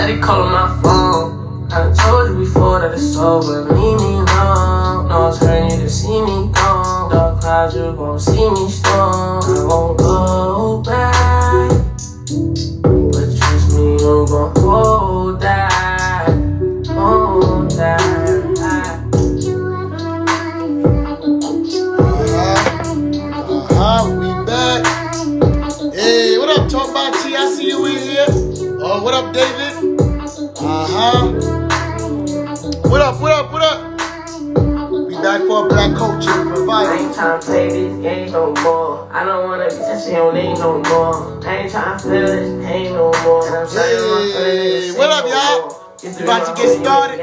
Shawty calling my phone. I done told you before that it's over. Leave me alone. No, it's hurting you to see me gone. Dark clouds, you gon' see me storm. I won't go back, but trust me, you gon' hold that. Hold that. We back. Hey, what up, Talk About T? I see you in here. Oh, what up, David? What up, what up, what up? We back for a Black Culture Revival. I ain't tryna play this game no more. I don't wanna be touching your name no more. I ain't tryna feel this pain no more. And I'm hey, what up, y'all? You about to get started?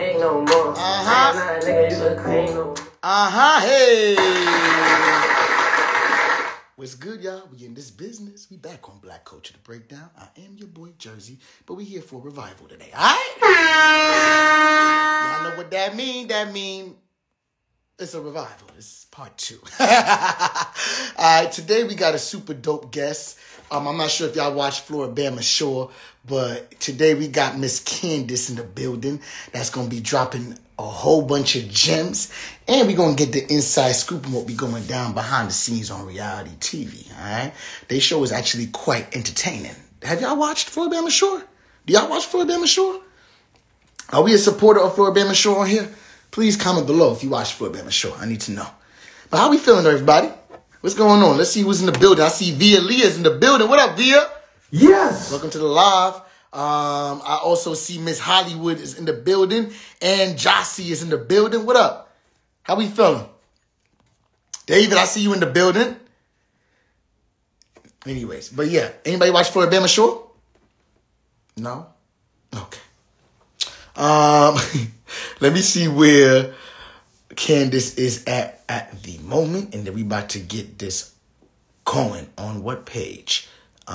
Hey. What's good, y'all? We in this business. We back on Black Culture to break down. I am your boy Jersey, but we here for a revival today. All right? Y'all know what that mean? That mean it's a revival. It's part 2. All right, today we got a super dope guest. I'm not sure if y'all watched Floribama Shore, but today we got Miss Candace in the building that's going to be dropping a whole bunch of gems, and we're going to get the inside scoop on what be going down behind the scenes on reality TV, all right? They show is actually quite entertaining. Have y'all watched Floribama Shore? Do y'all watch Floribama Shore? Are we a supporter of Floribama Shore on here? Please comment below if you watch Floribama Shore. I need to know. But how we feeling, everybody? What's going on? Let's see who's in the building. I see Via Leah's in the building. What up, Via? Yes. Welcome to the live. I also see Miss Hollywood is in the building, and Jossie is in the building. What up? How we feeling? David, I see you in the building. Anyways, but yeah, anybody watch Floribama Shore? No? Okay. Let me see where Candace is at the moment, and then we about to get this going on what page?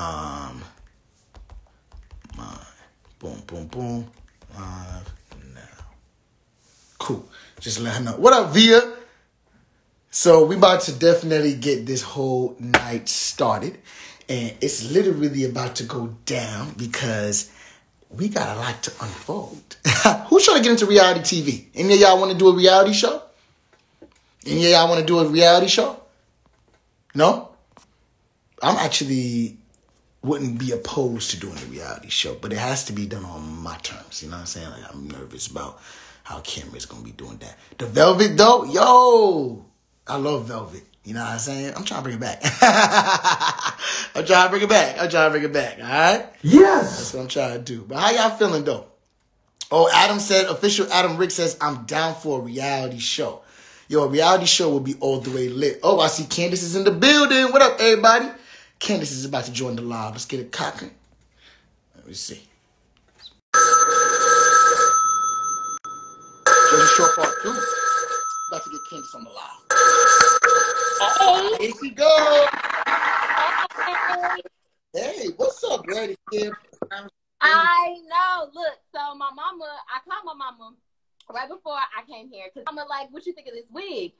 Boom, boom, boom. Live now. Cool. Just let her know. What up, Via? So we about to definitely get this whole night started. And it's literally about to go down because we got a lot to unfold. Who's trying to get into reality TV? Any of y'all want to do a reality show? Any of y'all want to do a reality show? No? I'm actually wouldn't be opposed to doing a reality show, but it has to be done on my terms. You know what I'm saying? Like, I'm nervous about how Cameron's going to be doing that. The Velvet, though, yo, I love Velvet. You know what I'm saying? I'm trying to bring it back. I'm trying to bring it back, all right? Yes. That's what I'm trying to do. But how y'all feeling, though? Oh, Adam said, official Adam Rick says, I'm down for a reality show. Yo, a reality show will be all the way lit. Oh, I see Candace is in the building. What up, everybody? Candace is about to join the live. Let's get it cocking. Let me see. Just a short part 2. About to get Candace on the live. Oh, here she goes. Hey, what's up, lady? I know. Look, so my mama, I called my mama right before I came here because I'm like, what you think of this wig?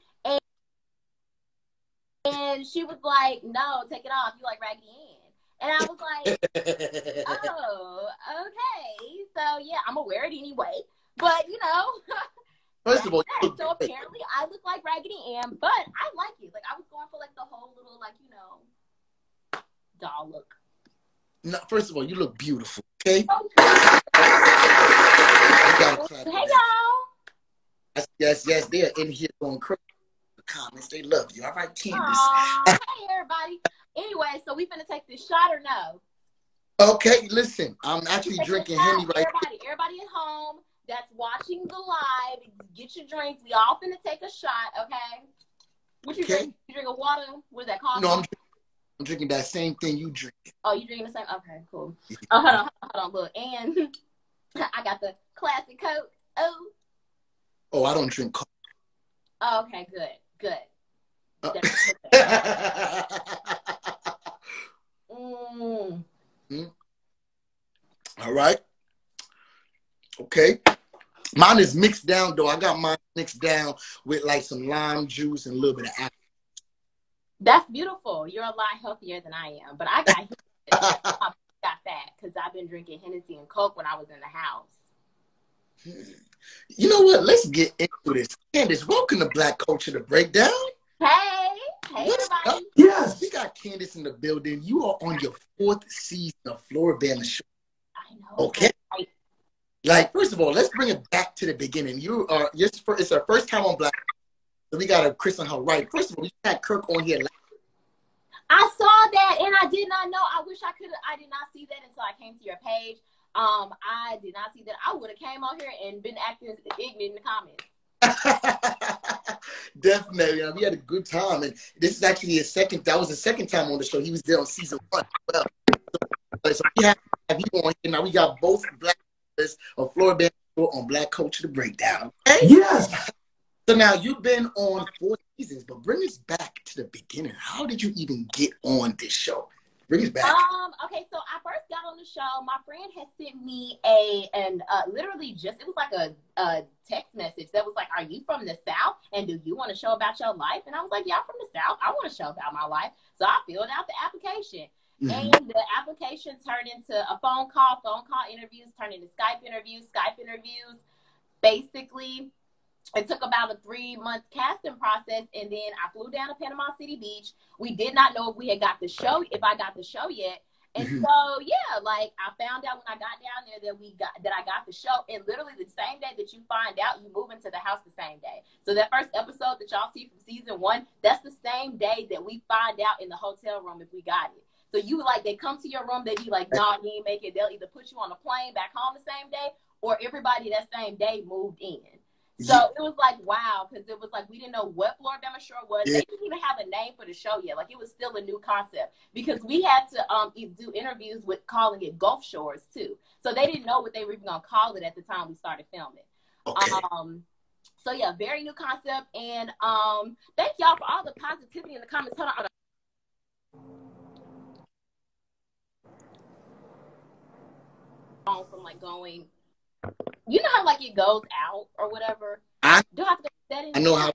And she was like, no, take it off. You like Raggedy Ann. And I was like, oh, okay. So, yeah, I'm going to wear it anyway. But, you know. First of all. So, apparently, I look like Raggedy Ann. But I like it. Like, I was going for, like, the whole little, like, you know, doll look. No, first of all, you look beautiful, okay? Hey, y'all. Yes, they're in here going crazy. Comments, they love you. All right, Candace. Hey, everybody. Anyway, so we finna take this shot or no? Okay, listen. I'm actually drinking Henny right now. Everybody at home that's watching the live, get your drinks. We all finna take a shot, okay? What you drink? You drinking water? What is that called? No, I'm drinking that same thing you drink. Oh, you drinking the same? Okay, cool. Oh, hold on, look. And I got the classic Coke. Oh, I don't drink Coke. Oh, okay, good. All right. Okay. Mine is mixed down, though. I got mine mixed down with like some lime juice and a little bit of apple. That's beautiful. You're a lot healthier than I am, but I got fat. because I've been drinking Hennessy and Coke when I was in the house. You know what? Let's get into this. Candace, welcome to Black Culture, The Breakdown. Hey, What's everybody. up? Yes, we got Candace in the building. You are on your 4th season of Floribama Show. I know. Okay. Right. Like, first of all, let's bring it back to the beginning. It's our first time on Black. So we got to christen her right. First of all, we had Kirk on here. I saw that and I did not know. I wish I could. I did not see that until I came to your page. I did not see that. I would have came on here and been acting ignorant in the comments. Definitely. We had a good time. And this is actually that was the second time on the show. He was there on season 1 as well. So we have you on here. Now we got both Black of Floribama on Black Culture, The Breakdown. Okay? Yes. So now you've been on 4 seasons, but bring us back to the beginning. How did you even get on this show? Bring us back. Okay, so I first got on the show. My friend had sent me literally just, it was like a text message that was like, are you from the South? And do you want to show about your life? And I was like, yeah, I'm from the South. I want to show about my life. So I filled out the application. Mm-hmm. And the application turned into a phone call interviews, turned into Skype interviews. Basically, it took about a 3-month casting process, and then I flew down to Panama City Beach. We did not know if I got the show yet. And mm-hmm. So yeah, like I found out when I got down there that I got the show, and literally the same day that you find out, you move into the house the same day. So that first episode that y'all see from season 1, that's the same day that we find out in the hotel room if we got it. So they come to your room, they be like, no, you ain't make it. They'll either put you on a plane back home the same day, or everybody that same day moved in. So it was like, wow, because it was like we didn't know what Floribama Shore was. Yeah. They didn't even have a name for the show yet. Like, it was still a new concept because we had to do interviews with calling it Gulf Shores too. So they didn't know what they were even going to call it at the time we started filming. Okay. So yeah, very new concept. And thank y'all for all the positivity in the comments. Hold on. From like going, you know how like it goes out or whatever. Do I have to go settings? I know how.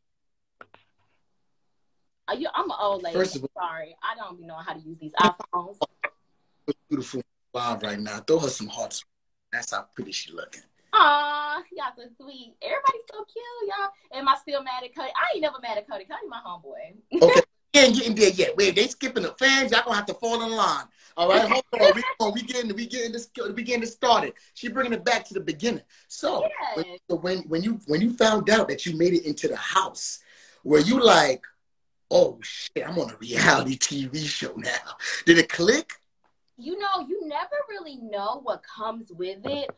I'm an old lady. First of all, sorry, I don't even know how to use these iPhones. Beautiful live right now. Throw her some hearts. That's how pretty she looking. Aw, y'all so sweet. Everybody's so cute, y'all. Am I still mad at Cody? I ain't never mad at Cody. Cody, my homeboy. Okay. We ain't getting there yet. Wait, they skipping the fans. Y'all gonna have to fall in line. All right, hold on. We getting this started. She bringing it back to the beginning. So, yes. when you found out that you made it into the house, were you like, oh shit, I'm on a reality TV show now? Did it click? You know, you never really know what comes with it.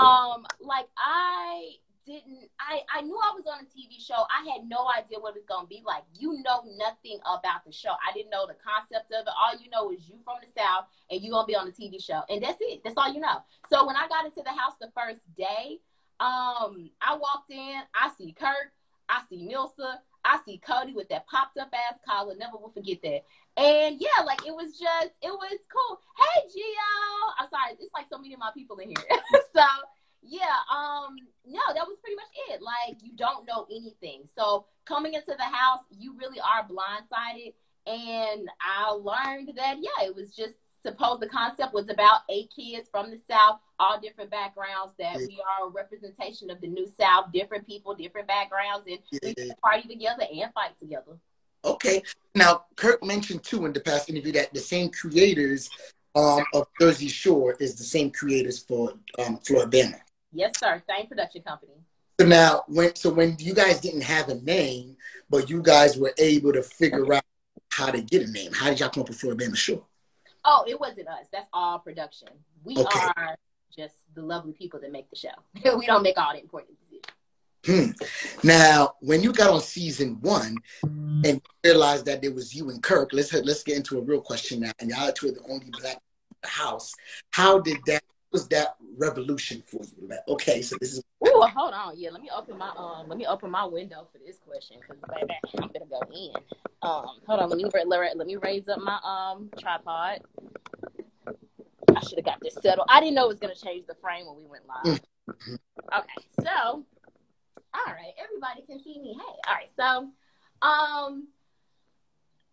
I knew I was on a TV show. I had no idea what it was going to be like. You know nothing about the show. I didn't know the concept of it. All you know is you from the South and you're going to be on the TV show. And that's it. That's all you know. So when I got into the house the first day, I walked in. I see Kirk. I see Nilsa. I see Cody with that popped up ass collar. Never will forget that. And yeah, like it was cool. Hey, Gio. I'm sorry. It's like so many of my people in here. So yeah, no, that was pretty much it. Like, you don't know anything. So coming into the house, you really are blindsided. And I learned that, yeah, it was just the concept was about 8 kids from the South, all different backgrounds, that we are a representation of the new South, different people, different backgrounds, and we can party together and fight together. Okay. Now, Kirk mentioned too in the past interview that the same creators of Jersey Shore is the same creators for Floribama. Yes, sir. Same production company. So now, when you guys didn't have a name, but you guys were able to figure out how to get a name, how did y'all come up with Floribama Shore? Oh, it wasn't us. That's all production. We are just the lovely people that make the show. We don't make all the important decisions. Now, when you got on season 1 and realized that it was you and Kirk, let's get into a real question now. And y'all two are the only black in the house. How did that? Was that revolution for you? Like, okay, so this is. Ooh, hold on. Yeah, let me open my window for this question because baby, I'm gonna go in. Hold on. Let me raise up my tripod. I should have got this settled. I didn't know it was gonna change the frame when we went live. Okay, so all right, everybody can see me. Hey, all right, so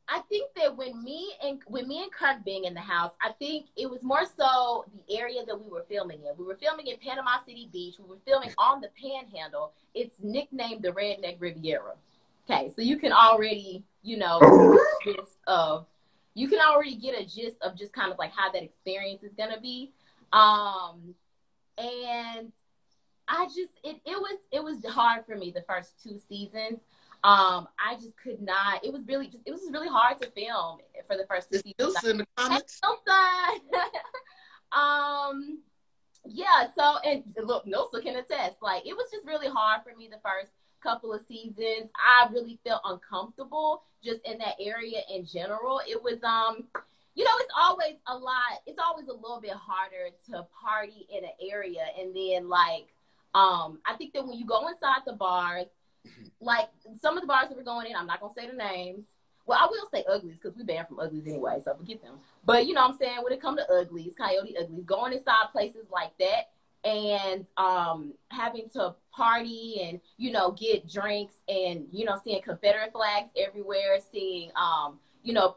I think that when me and Kirk being in the house, I think it was more so the area that we were filming in. We were filming in Panama City Beach. We were filming on the Panhandle. It's nicknamed the Redneck Riviera. Okay, so you can already, you know, you can already get a gist of just kind of like how that experience is gonna be. And I just it was hard for me the first 2 seasons. I just could not. It was just really hard to film for the first 2 seasons. In the comments. Yeah. So, and look, Nilsa can attest. Like, it was just really hard for me the first couple of seasons. I really felt uncomfortable just in that area in general. It was you know, it's always a little bit harder to party in an area, and then like I think that when you go inside the bars, like some of the bars that we're going in, I'm not gonna say the names. Well, I will say Uglies because we banned from Uglies anyway, so forget them. But you know what I'm saying, when it comes to Uglies, Coyote Uglies, going inside places like that and having to party and, you know, get drinks and, you know, seeing Confederate flags everywhere, seeing you know,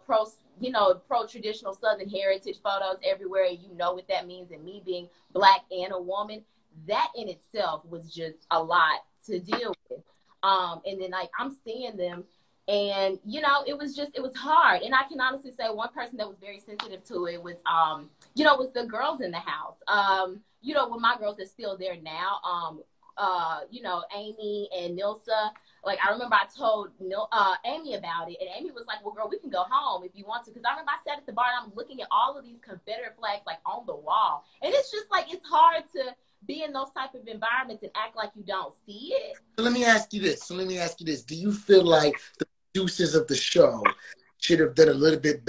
pro traditional Southern heritage photos everywhere, and you know what that means, and me being Black and a woman, that in itself was just a lot to deal with. And then like I'm seeing them, and you know, it was hard. And I can honestly say one person that was very sensitive to it was you know, was the girls in the house. You know, with my girls that's still there now, you know, Amy and Nilsa. Like, I remember I told Amy about it, and Amy was like, well, girl, we can go home if you want to. Because I remember I sat at the bar, and I'm looking at all of these Confederate flags, like, on the wall. And it's just, like, it's hard to be in those type of environments and act like you don't see it. So let me ask you this. Do you feel like the producers of the show should have done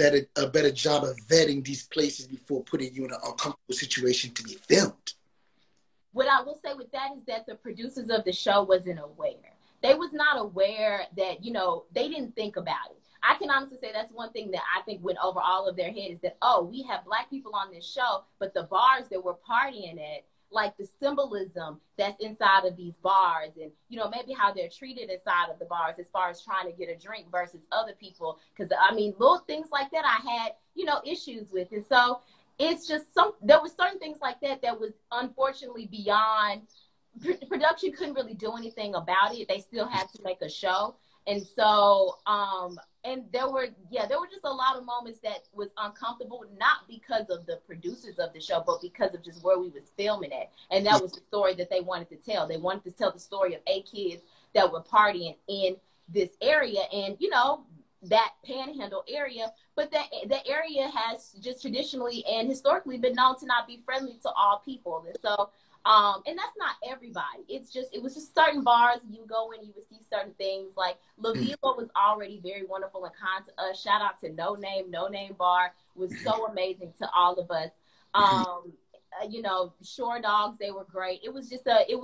a better job of vetting these places before putting you in an uncomfortable situation to be filmed? What I will say with that is that the producers of the show wasn't aware. They was not aware that, you know, they didn't think about it. I can honestly say that's one thing that I think went over all of their head is that, oh, we have Black people on this show, but the bars that we're partying at, like the symbolism that's inside of these bars, and, you know, maybe how they're treated inside of the bars as far as trying to get a drink versus other people. Because, I mean, little things like that I had, you know, issues with. And so it's just there were certain things like that that was unfortunately beyond production. Couldn't really do anything about it. They still had to make a show. And so, and there were just a lot of moments that was uncomfortable, not because of the producers of the show, but because of just where we was filming at. And that was the story that they wanted to tell. They wanted to tell the story of 8 kids that were partying in this area, and, you know, that Panhandle area, but the area has just traditionally and historically been known to not be friendly to all people. And so, and that's not everybody. It was just certain bars you go in, you would see certain things. Like La Vila was already very wonderful and kind to us. Shout out to No Name Bar was so amazing to all of us. You know, Shore Dogs, they were great. It's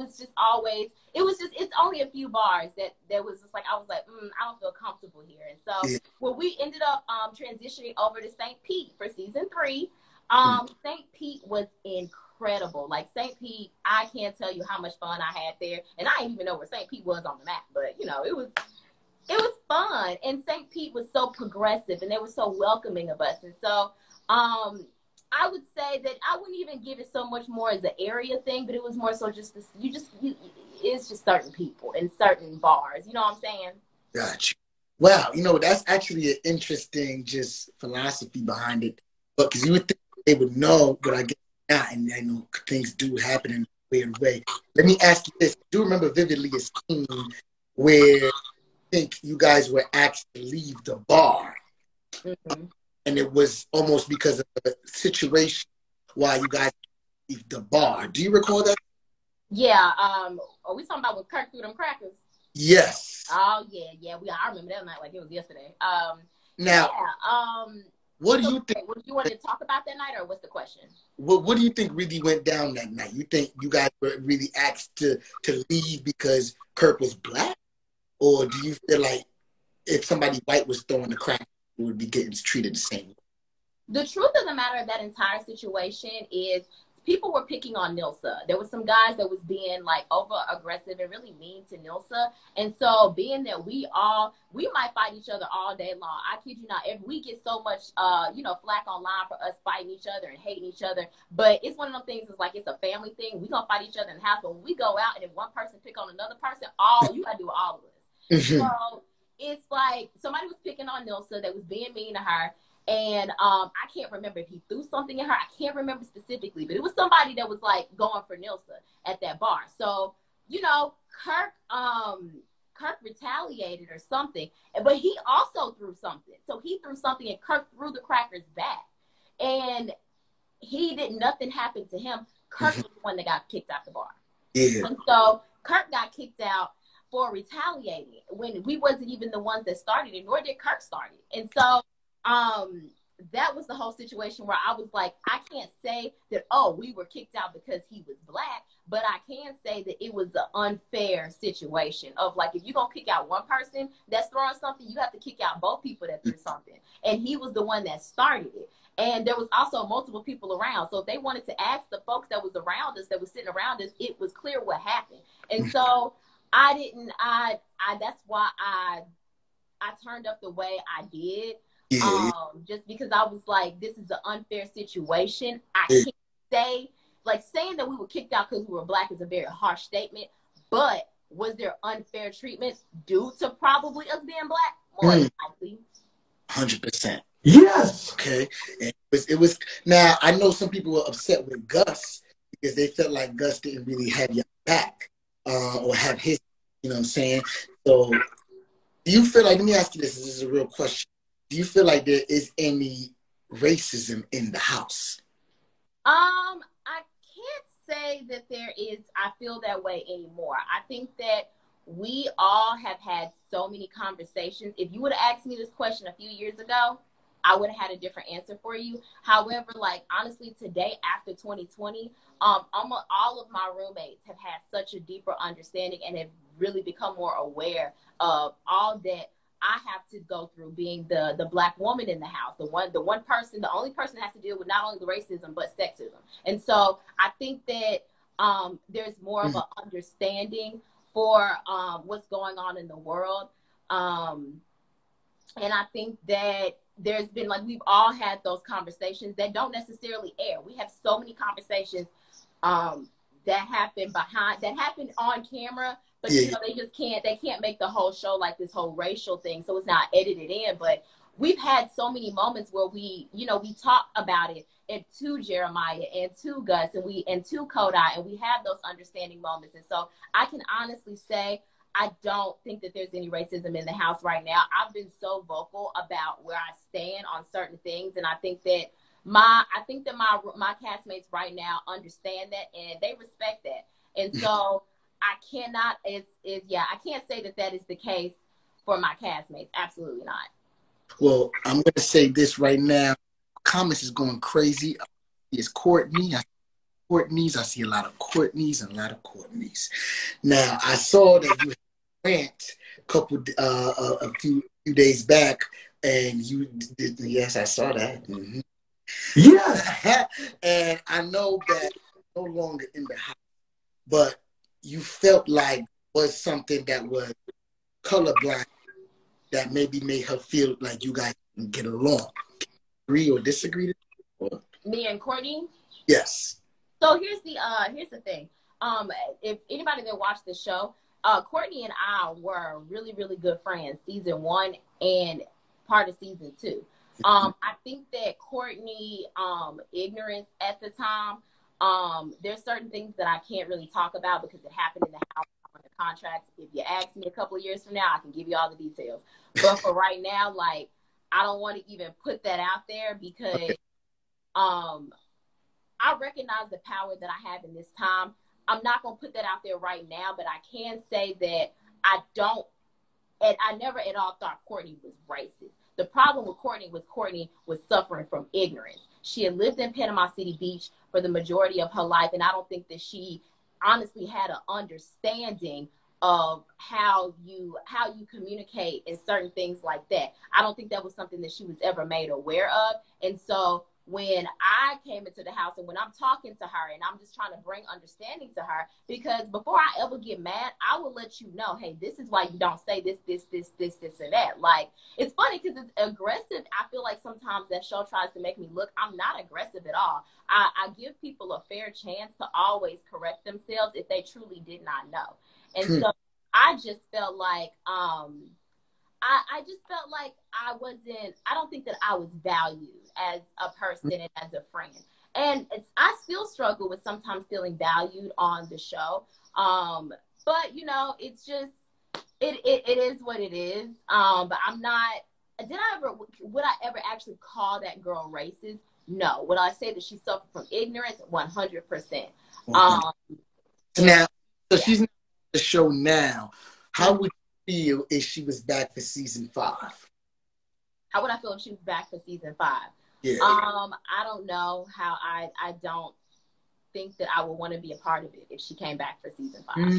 only a few bars that was just like, I was like, I don't feel comfortable here. And so when we ended up transitioning over to St. Pete for season 3, St. Pete was incredible. Like, St. Pete, I can't tell you how much fun I had there. And I didn't even know where St. Pete was on the map, but, you know, it was fun. And St. Pete was so progressive, and they were so welcoming of us. And so, I would say that I wouldn't even give it so much more as an area thing, but it was more so just this, it's just certain people in certain bars. You know what I'm saying? Gotcha. Wow. You know, that's actually an interesting just philosophy behind it. But because you would think they would know, but I guess not. And I know things do happen in a weird way. Let me ask you this. I do remember vividly a scene where I think you guys were asked to leave the bar. Mm-hmm. And it was almost because of a situation why you guys leave the bar. Do you recall that? Yeah. Are we talking about when Kirk threw them crackers? Yes. Oh yeah. I remember that night like it was yesterday. Now, what do you think? Would you want to talk about that night, or what's the question? What do you think really went down that night? You think you guys were really asked to leave because Kirk was Black, or do you feel like if somebody white was throwing the crackers, would be getting treated the same way? The truth of the matter of that entire situation is people were picking on Nilsa. There was some guys that was being like over aggressive and really mean to Nilsa. And so being that we might fight each other all day long. I kid you not, we get so much, flack online for us fighting each other and hating each other. But it's one of them things, it's like, it's a family thing. We gonna fight each other in the house. But when we go out and if one person pick on another person, you gotta do all of us. So it's like somebody was picking on Nilsa that was being mean to her. And I can't remember if he threw something at her. I can't remember specifically, but it was somebody that was like going for Nilsa at that bar. So, Kirk retaliated or something, but he also threw something. So he threw something and Kirk threw the crackers back. And nothing happened to him. Kirk was the one that got kicked out the bar. Yeah. And so Kirk got kicked out for retaliating when we wasn't even the ones that started it, nor did Kirk start it. And so that was the whole situation where I was like, I can't say that, we were kicked out because he was black, but I can say that it was an unfair situation of like, if you're going to kick out one person that's throwing something, you have to kick out both people that threw something. And he was the one that started it. And there was also multiple people around. So if they wanted to ask the folks that was around us, that was sitting around us, it was clear what happened. And so that's why I turned up the way I did. Yeah. Just because I was like, this is an unfair situation. I can't say, like, saying that we were kicked out because we were black is a very harsh statement, but was there unfair treatment due to probably us being black? More than likely. 100%. Yes. Okay. And it was now I know some people were upset with Gus because they felt like Gus didn't really have your back or have his, you know what I'm saying? So do you feel like, let me ask you this is a real question. Do you feel like there is any racism in the house? I can't say that there is. I feel that way anymore. I think that we all have had so many conversations. If you would have asked me this question a few years ago, I would have had a different answer for you. However, like, honestly, today, after 2020, almost all of my roommates have had such a deeper understanding and have really become more aware of all that I have to go through being the black woman in the house, the only person that has to deal with not only the racism, but sexism. And so I think that there's more of an understanding for what's going on in the world. And I think that there's been, like, we've all had those conversations that don't necessarily air. We have so many conversations that happen on camera, but they can't make the whole show like this whole racial thing, so it's not edited in. But we've had so many moments where we talk about it, and to Jeremiah and to Gus and to Kodai, and we have those understanding moments. And so I can honestly say I don't think that there's any racism in the house right now. I've been so vocal about where I stand on certain things, and I think that my castmates right now understand that and they respect that. And so I can't say that is the case for my castmates. Absolutely not. Well, I'm going to say this right now. Comments is going crazy. It's Courtney. I see a lot of Courtneys and a lot of Courtneys. Now, I saw that you had a rant a few days back, and you did. Yes, I saw that. Mm-hmm. Yeah. And I know that you're no longer in the house, but you felt like was something that was colorblind that maybe made her feel like you guys can get along. Agree or disagree? Me and Courtney? Yes. So here's the thing. If anybody that watched the show, Courtney and I were really, really good friends, season 1 and part of season 2. I think that Courtney, ignorance at the time, there's certain things that I can't really talk about because it happened in the house on the contracts. If you ask me a couple of years from now, I can give you all the details. But for right now, like, I don't want to even put that out there because I recognize the power that I have in this time. I'm not going to put that out there right now, but I can say that I never at all thought Courtney was racist. The problem with Courtney was suffering from ignorance. She had lived in Panama City Beach for the majority of her life, and I don't think that she honestly had an understanding of how you communicate and certain things like that. I don't think that was something that she was ever made aware of. And so when I came into the house and when I'm talking to her and I'm just trying to bring understanding to her, because before I ever get mad, I will let you know, hey, this is why you don't say this, and that. Like, it's funny because it's aggressive. I feel like sometimes that show tries to make me look, I'm not aggressive at all. I give people a fair chance to always correct themselves if they truly did not know. And so I just felt like, I just felt like I don't think that I was valued as a person and as a friend. And I still struggle with sometimes feeling valued on the show. But, you know, it's just, it is what it is. But I'm not, would I ever actually call that girl racist? No. Would I say that she suffered from ignorance? 100%. Now, so she's not on the show now. How would feel if she was back for season 5? How would I feel if she was back for season 5? Yeah. I don't know how. I don't think that I would want to be a part of it if she came back for season 5.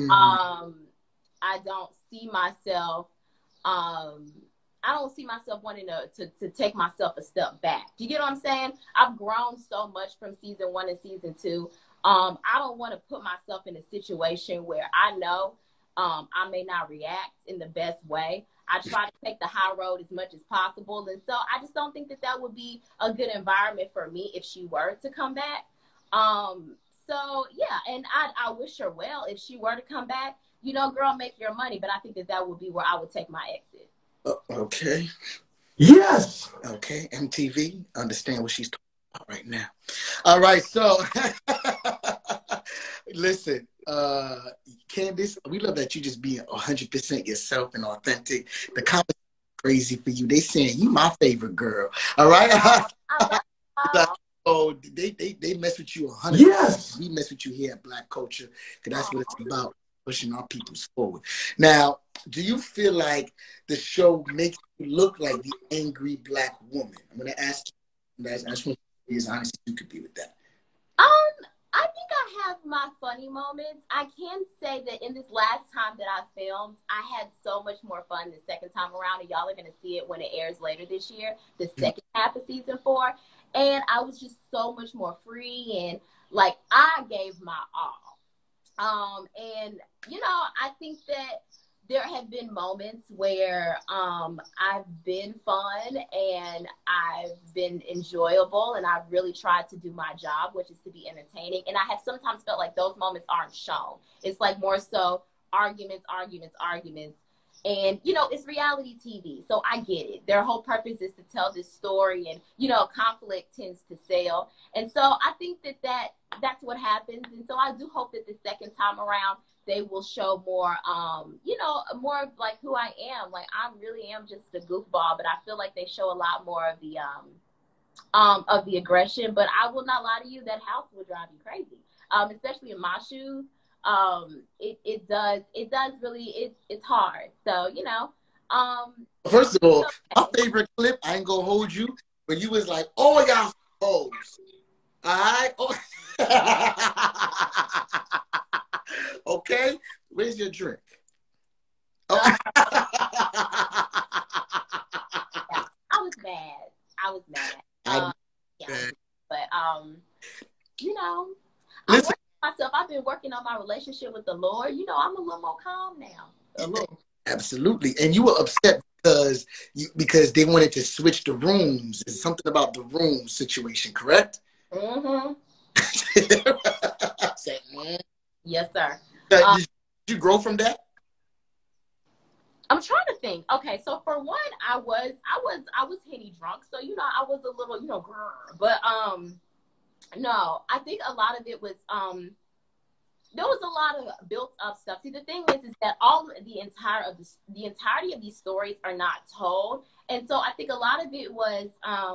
I don't see myself. I don't see myself wanting to take myself a step back. Do you get what I'm saying? I've grown so much from season 1 and season 2. I don't want to put myself in a situation where I know I may not react in the best way. I try to take the high road as much as possible. And so I just don't think that that would be a good environment for me if she were to come back. So, yeah, and I wish her well if she were to come back. You know, girl, make your money. But I think that that would be where I would take my exit. Okay. Yes. Okay, MTV, understand what she's talking about right now. All right, so listen, Candace, we love that you just being 100% yourself and authentic. The comments are crazy for you. They saying you my favorite girl. All right. Oh, they mess with you 100%. Yes. We mess with you here at Black Culture because that's what it's about, pushing our peoples forward. Now, do you feel like the show makes you look like the angry Black woman? I'm going to ask you. I just want to be as honest as you could be with that. I think I have my funny moments. I can say that in this last time that I filmed, I had so much more fun the second time around, and y'all are going to see it when it airs later this year, the second half of season 4. And I was just so much more free, and like I gave my all. And you know, I think that there have been moments where I've been fun and I've been enjoyable and I've really tried to do my job, which is to be entertaining. And I have sometimes felt like those moments aren't shown. It's like more so arguments. And, you know, it's reality TV, so I get it. Their whole purpose is to tell this story, and, you know, conflict tends to sell. And so I think that that's what happens. And so I do hope that the second time around, they will show more, you know, more of like who I am. Like, I really am just a goofball, but I feel like they show a lot more of the aggression. But I will not lie to you, that house will drive you crazy, especially in my shoes. It does really, it's hard. So, you know, first of all, my favorite clip, I ain't gonna hold you, but you was like, oh, y'all hoes. All right. Oh. Okay, where's your drink? Oh. I was mad. Yeah. But you know, I'm working on myself. I've been working on my relationship with the Lord. You know, I'm a little more calm now. A little. Absolutely. And you were upset because they wanted to switch the rooms. It's something about the room situation, correct? Mm-hmm. Yes, sir. Did you grow from that? I'm trying to think. Okay, so for one, I was henny drunk, so you know I was a little, you know, but no, I think a lot of it was there was a lot of built up stuff. See, the thing is that the entirety of these stories are not told, and so I think a lot of it was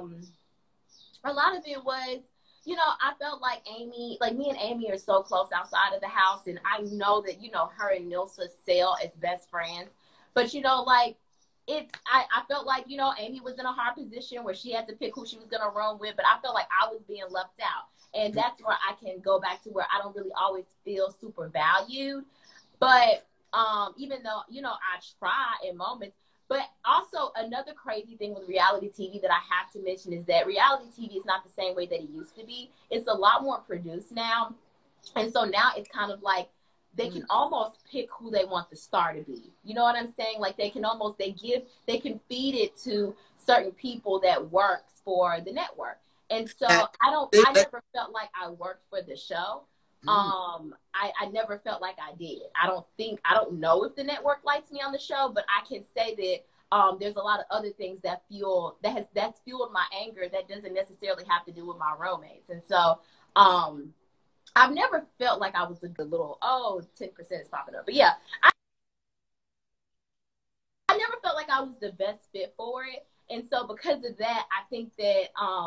you know, I felt like me and Amy are so close outside of the house, and I know that, you know, her and Nilsa sell as best friends. But, you know, like, I felt like, you know, Amy was in a hard position where she had to pick who she was going to run with, but I felt like I was being left out. And that's where I can go back to where I don't really always feel super valued. But even though, you know, I try in moments, But also another crazy thing with reality TV that I have to mention is that reality TV is not the same way that it used to be. It's a lot more produced now. And so now it's kind of like they can almost pick who they want the star to be. You know what I'm saying? Like they can feed it to certain people that works for the network. And so I never felt like I worked for the show. I never felt like I did. I don't know if the network likes me on the show, but I can say that there's a lot of other things that's fueled my anger that doesn't necessarily have to do with my romance. And so I've never felt like I was the little 10% is popping up. But yeah, I never felt like I was the best fit for it. And so because of that, I think that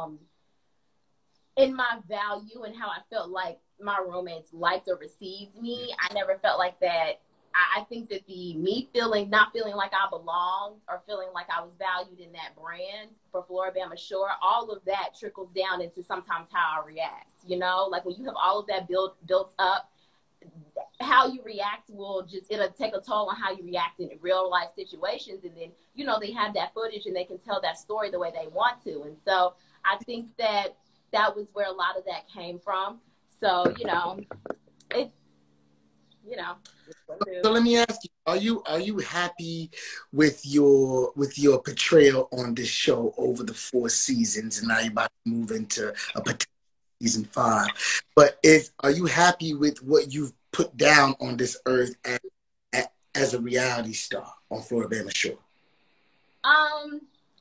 in my value and how I felt like my romance liked or received me, I never felt like that. I think that not feeling like I belonged or feeling like I was valued in that brand for Floribama Shore, all of that trickles down into sometimes how I react, you know? Like when you have all of that built up, how you react it'll take a toll on how you react in real life situations. And then, you know, they have that footage and they can tell that story the way they want to. And so I think that was where a lot of that came from. So, you know, it's, you know. So let me ask you, are you happy with your portrayal on this show over the 4 seasons, and now you're about to move into a potential season 5? But are you happy with what you've put down on this earth as a reality star on Floribama Shore? I'm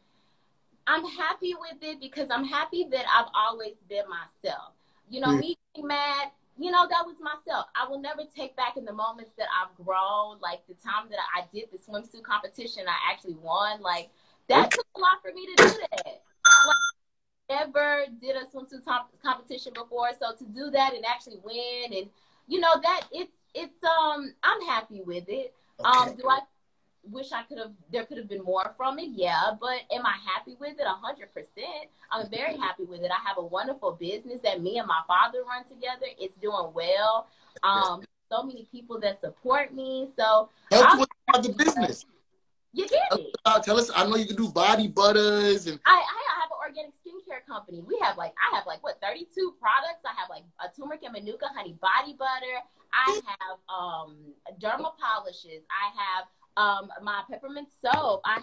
happy with it because I'm happy that I've always been myself. You know, me being mad, you know, that was myself. I will never take back in the moments that I've grown. Like the time that I did the swimsuit competition, I actually won. Like that took a lot for me to do that. Like, never did a swimsuit competition before, so to do that and actually win, and you know that it's I'm happy with it. Okay. Do I wish there could have been more from it? Yeah, but am I happy with it? 100%. I'm very happy with it. I have a wonderful business that me and my father run together. It's doing well. So many people that support me. So help us about the business. You get it. Tell us. I know you can do body butters and. I have an organic skincare company. I have 32 products. I have like a turmeric and manuka honey body butter. I have derma polishes. I have my peppermint soap. I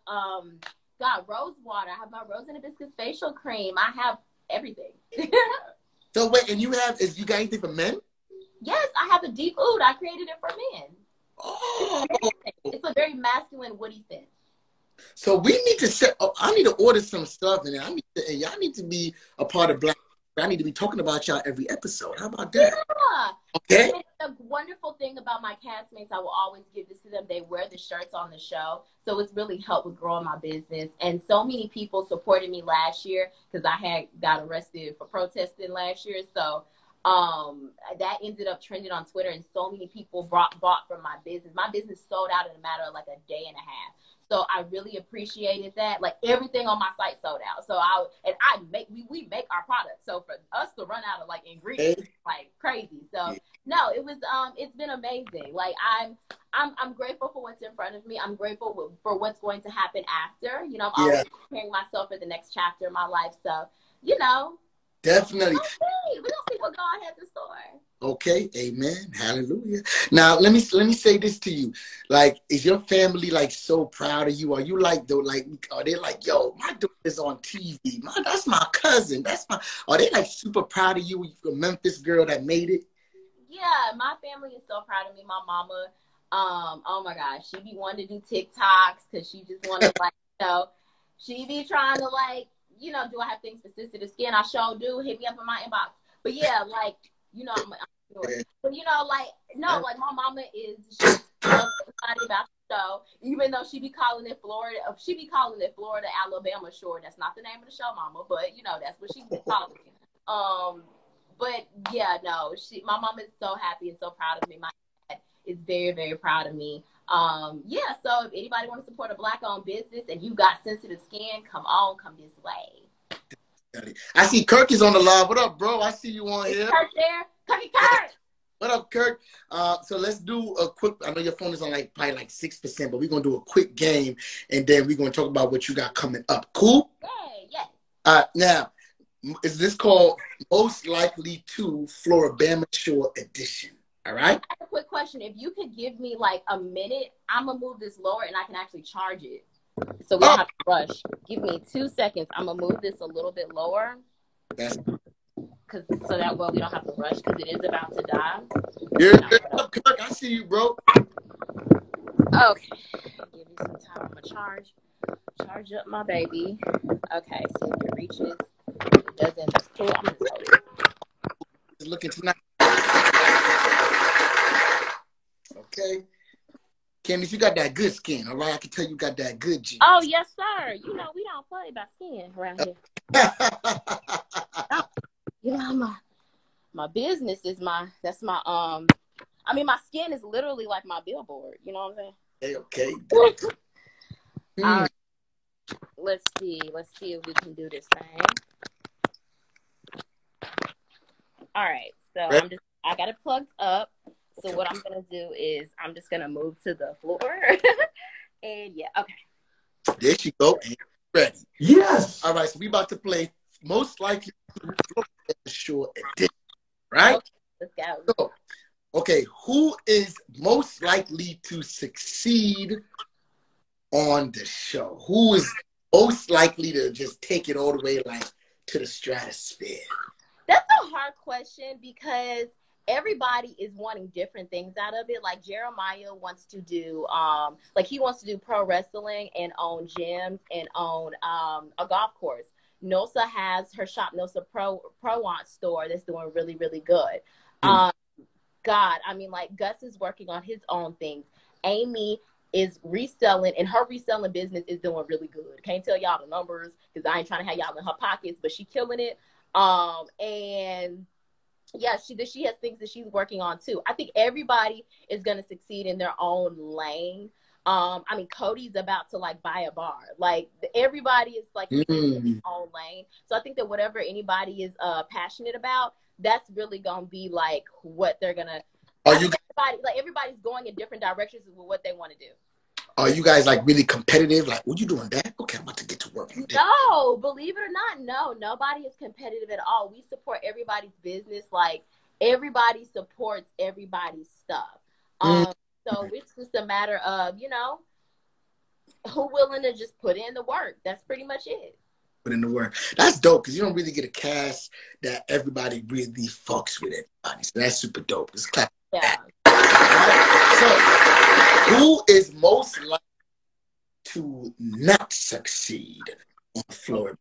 have rose water. I have my rose and hibiscus facial cream. I have everything. So wait, and you got anything for men? Yes, I have a deep oud. I created it for men. Oh. It's a very masculine woody scent. So we need to I need to order some stuff, and y'all need to be a part of Black. I need to be talking about y'all every episode. How about that? Yeah. Okay. And the wonderful thing about my castmates, I will always give this to them. They wear the shirts on the show. So it's really helped with growing my business. And so many people supported me last year because I had got arrested for protesting last year. So that ended up trending on Twitter, and so many people bought from my business. My business sold out in a matter of like a day and a half. So I really appreciated that. Like everything on my site sold out. So we make our products. So for us to run out of like ingredients, like crazy. So no, it was it's been amazing. Like I'm grateful for what's in front of me. I'm grateful for what's going to happen after. You know, I'm always preparing myself for the next chapter of my life. So, you know. Definitely. We're gonna see what God has in store. Okay, amen, hallelujah. Now let me say this to you. Like, is your family like so proud of you? Are you like are they like, yo, my daughter is on TV? That's my cousin. Are they like super proud of you, the Memphis girl that made it? Yeah, my family is so proud of me. My mama, oh my gosh, she be wanting to do TikToks because she just want to like, you know, she be trying to like, you know, do I have things for sensitive skin? I sure do. Hit me up in my inbox. But yeah, like, you know, I'm sure. But you know, like, no, like my mama she's excited about the show, even though she be calling it Florida Alabama Shore. That's not the name of the show, mama, but you know, that's what she be calling it. But yeah, no, my mom is so happy and so proud of me. My dad is very, very proud of me. Yeah, so if anybody want to support a Black-owned business and you got sensitive skin, come this way. I see Kirk is on the line. What up, bro? I see you on here. Kirk there. Kirk. What up, up, Kirk. So let's do a quick. I know your phone is on probably 6%, but we're gonna do a quick game, and then we're gonna talk about what you got coming up. Cool? Yeah. Now, is this called Most Likely to Floribama Shore Edition? All right. I have a quick question. If you could give me like a minute, I'm gonna move this lower and I can actually charge it. So we don't have to rush. Give me 2 seconds. I'm gonna move this a little bit lower. So that way we don't have to rush because it is about to die. Yeah, Kirk, I see you, bro. Okay. Give me some time. I'm gonna charge up my baby. Okay, see if it reaches. It doesn't. That's cool. I'm gonna load it. It's looking tonight. Okay. Candice, you got that good skin, all right? I can tell you got that good genes. Oh, yes, sir. You know, we don't play about skin around here. You know, my business is my skin is literally like my billboard. You know what I'm saying? Okay. All right. Let's see if we can do this thing. All right. So I got it plugged up. So what I'm going to do is I'm just going to move to the floor. And yeah, okay. There she go. And ready. Yes. All right, so we about to play Most Likely to Floribama Shore Edition, right? Okay, let's go. So, okay, who is most likely to succeed on the show? Who is most likely to just take it all the way to the stratosphere? That's a hard question because everybody is wanting different things out of it. Like Jeremiah wants to do, he wants to do pro wrestling and own gyms and own a golf course. Nosa has her shop, Nosa Pro-Want store that's doing really, really good. Gus is working on his own things. Amy is reselling, and her reselling business is doing really good. Can't tell y'all the numbers because I ain't trying to have y'all in her pockets, but she killing it. And yeah, she has things that she's working on too. I think everybody is going to succeed in their own lane. Cody's about to buy a bar. Everybody is in their own lane. So I think that whatever anybody is passionate about, that's really going to be what they're going to. Everybody's going in different directions with what they want to do. Are you guys really competitive? What you doing that? Okay, I'm about to get to work. No, believe it or not, no. Nobody is competitive at all. We support everybody's business. Everybody supports everybody's stuff. So it's just a matter of, who willing to just put in the work. That's pretty much it. Put in the work. That's dope because you don't really get a cast that everybody really fucks with everybody. So that's super dope. Let's clap. Yeah. So, who is most likely to not succeed on Florida?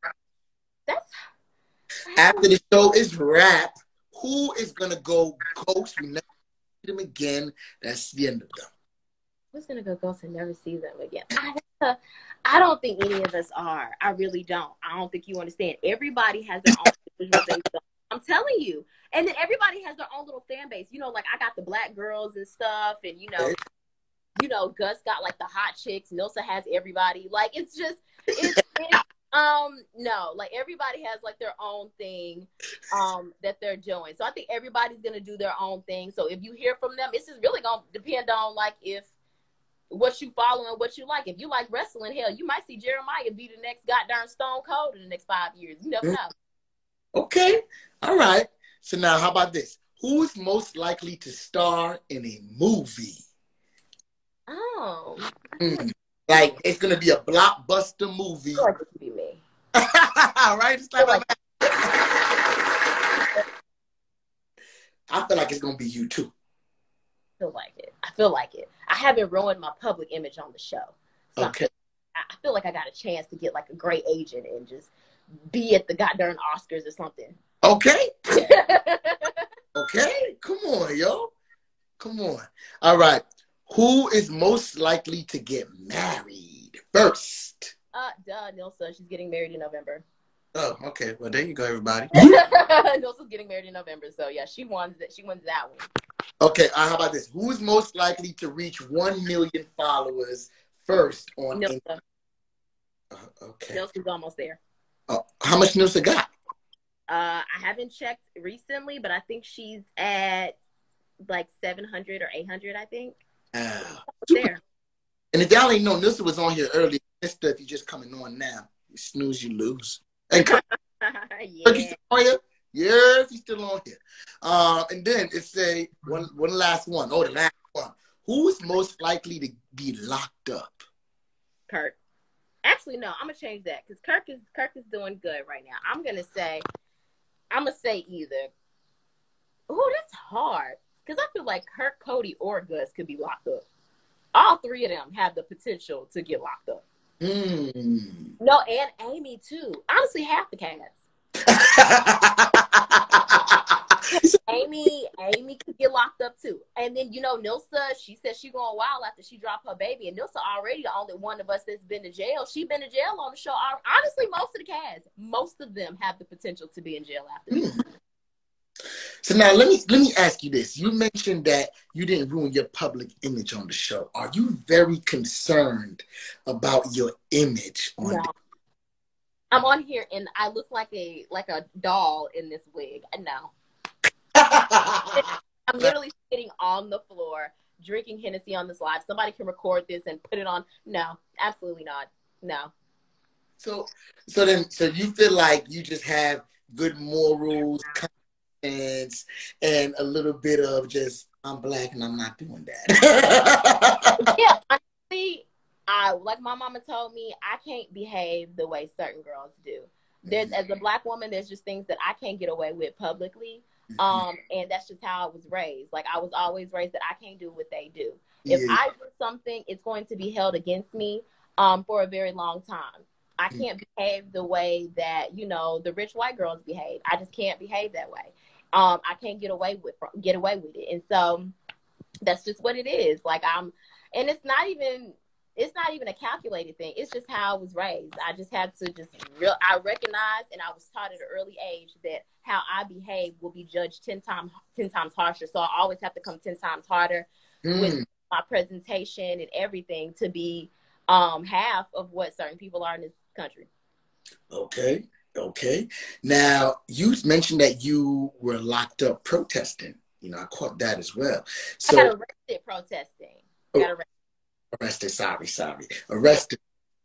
After the show is wrapped, who is going to go ghost? We never see them again. That's the end of them. Who's going to go ghost and never see them again? I don't think any of us are. I really don't. I don't think you understand. Everybody has their own individual things. I'm telling you. And then everybody has their own little fan base. I got the black girls and stuff. And, Gus got the hot chicks. Nosa has everybody. Everybody has their own thing that they're doing. So I think everybody's going to do their own thing. So if you hear from them, it's just really going to depend on if what you follow and what you like. If you like wrestling, hell, you might see Jeremiah be the next goddamn Stone Cold in the next 5 years. You never know. Okay. All right. So now how about this? Who's most likely to star in a movie? Oh. It's going to be a blockbuster movie. I feel like it could be me. Right? It's I feel like it's going to be you too. I feel like it. I haven't ruined my public image on the show. So okay. I feel like I got a chance to get a great agent and just be at the goddamn Oscars or something. Okay. Okay. Come on, yo. Come on. All right. Who is most likely to get married first? Nilsa. She's getting married in November. Oh, okay. Well, there you go, everybody. Nilsa's getting married in November, so yeah, she wins that one. Okay, how about this? Who is most likely to reach 1 million followers first on Nilsa? Okay. Nilsa's almost there. How much Nilsa got? I haven't checked recently, but I think she's at like 700 or 800, I think. Super. There. And if y'all ain't know, Nissa was on here earlier. Mister, if you're just coming on now, you snooze, you lose. And Kirk, Yeah. you still on here? Yes, he's still on here. And then it's one last one. Oh, the last one. Who's most likely to be locked up? Kirk. Actually, no, I'm gonna change that because Kirk is doing good right now. I'm gonna say either. Oh, that's hard because I feel like Kirk, Cody, or Gus could be locked up. All three of them have the potential to get locked up. No, and Amy too. Honestly, half the cast. Amy could get locked up too. And then, Nilsa, she said she going wild after she dropped her baby. And Nilsa already the only one of us that's been to jail. She been to jail on the show. Honestly, most of the cast, most of them have the potential to be in jail after this. So now let me ask you this. You mentioned that you didn't ruin your public image on the show. Are you very concerned about your image on No. I'm on here and I look like a doll in this wig. No. I'm literally sitting on the floor drinking Hennessy on this live. Somebody can record this and put it on. No, absolutely not. No. So you feel like you just have good morals, confidence, and a little bit of just, I'm black and I'm not doing that. Yeah, honestly, like my mama told me, I can't behave the way certain girls do. As a black woman, there's just things that I can't get away with publicly. And that's just how I was raised. Like, I was always raised that I can't do what they do. If I do something, it's going to be held against me for a very long time. I can't behave the way that, the rich white girls behave. I just can't behave that way. I can't get away with it. And so that's just what it is. Like, and it's not even a calculated thing. It's just how I was raised. I just had to I recognized, and I was taught at an early age that how I behave will be judged 10 times harsher. So I always have to come 10 times harder with my presentation and everything to be half of what certain people are in this country. Okay. Now, you mentioned that you were locked up protesting. I caught that as well. So, I got arrested protesting. Arrested.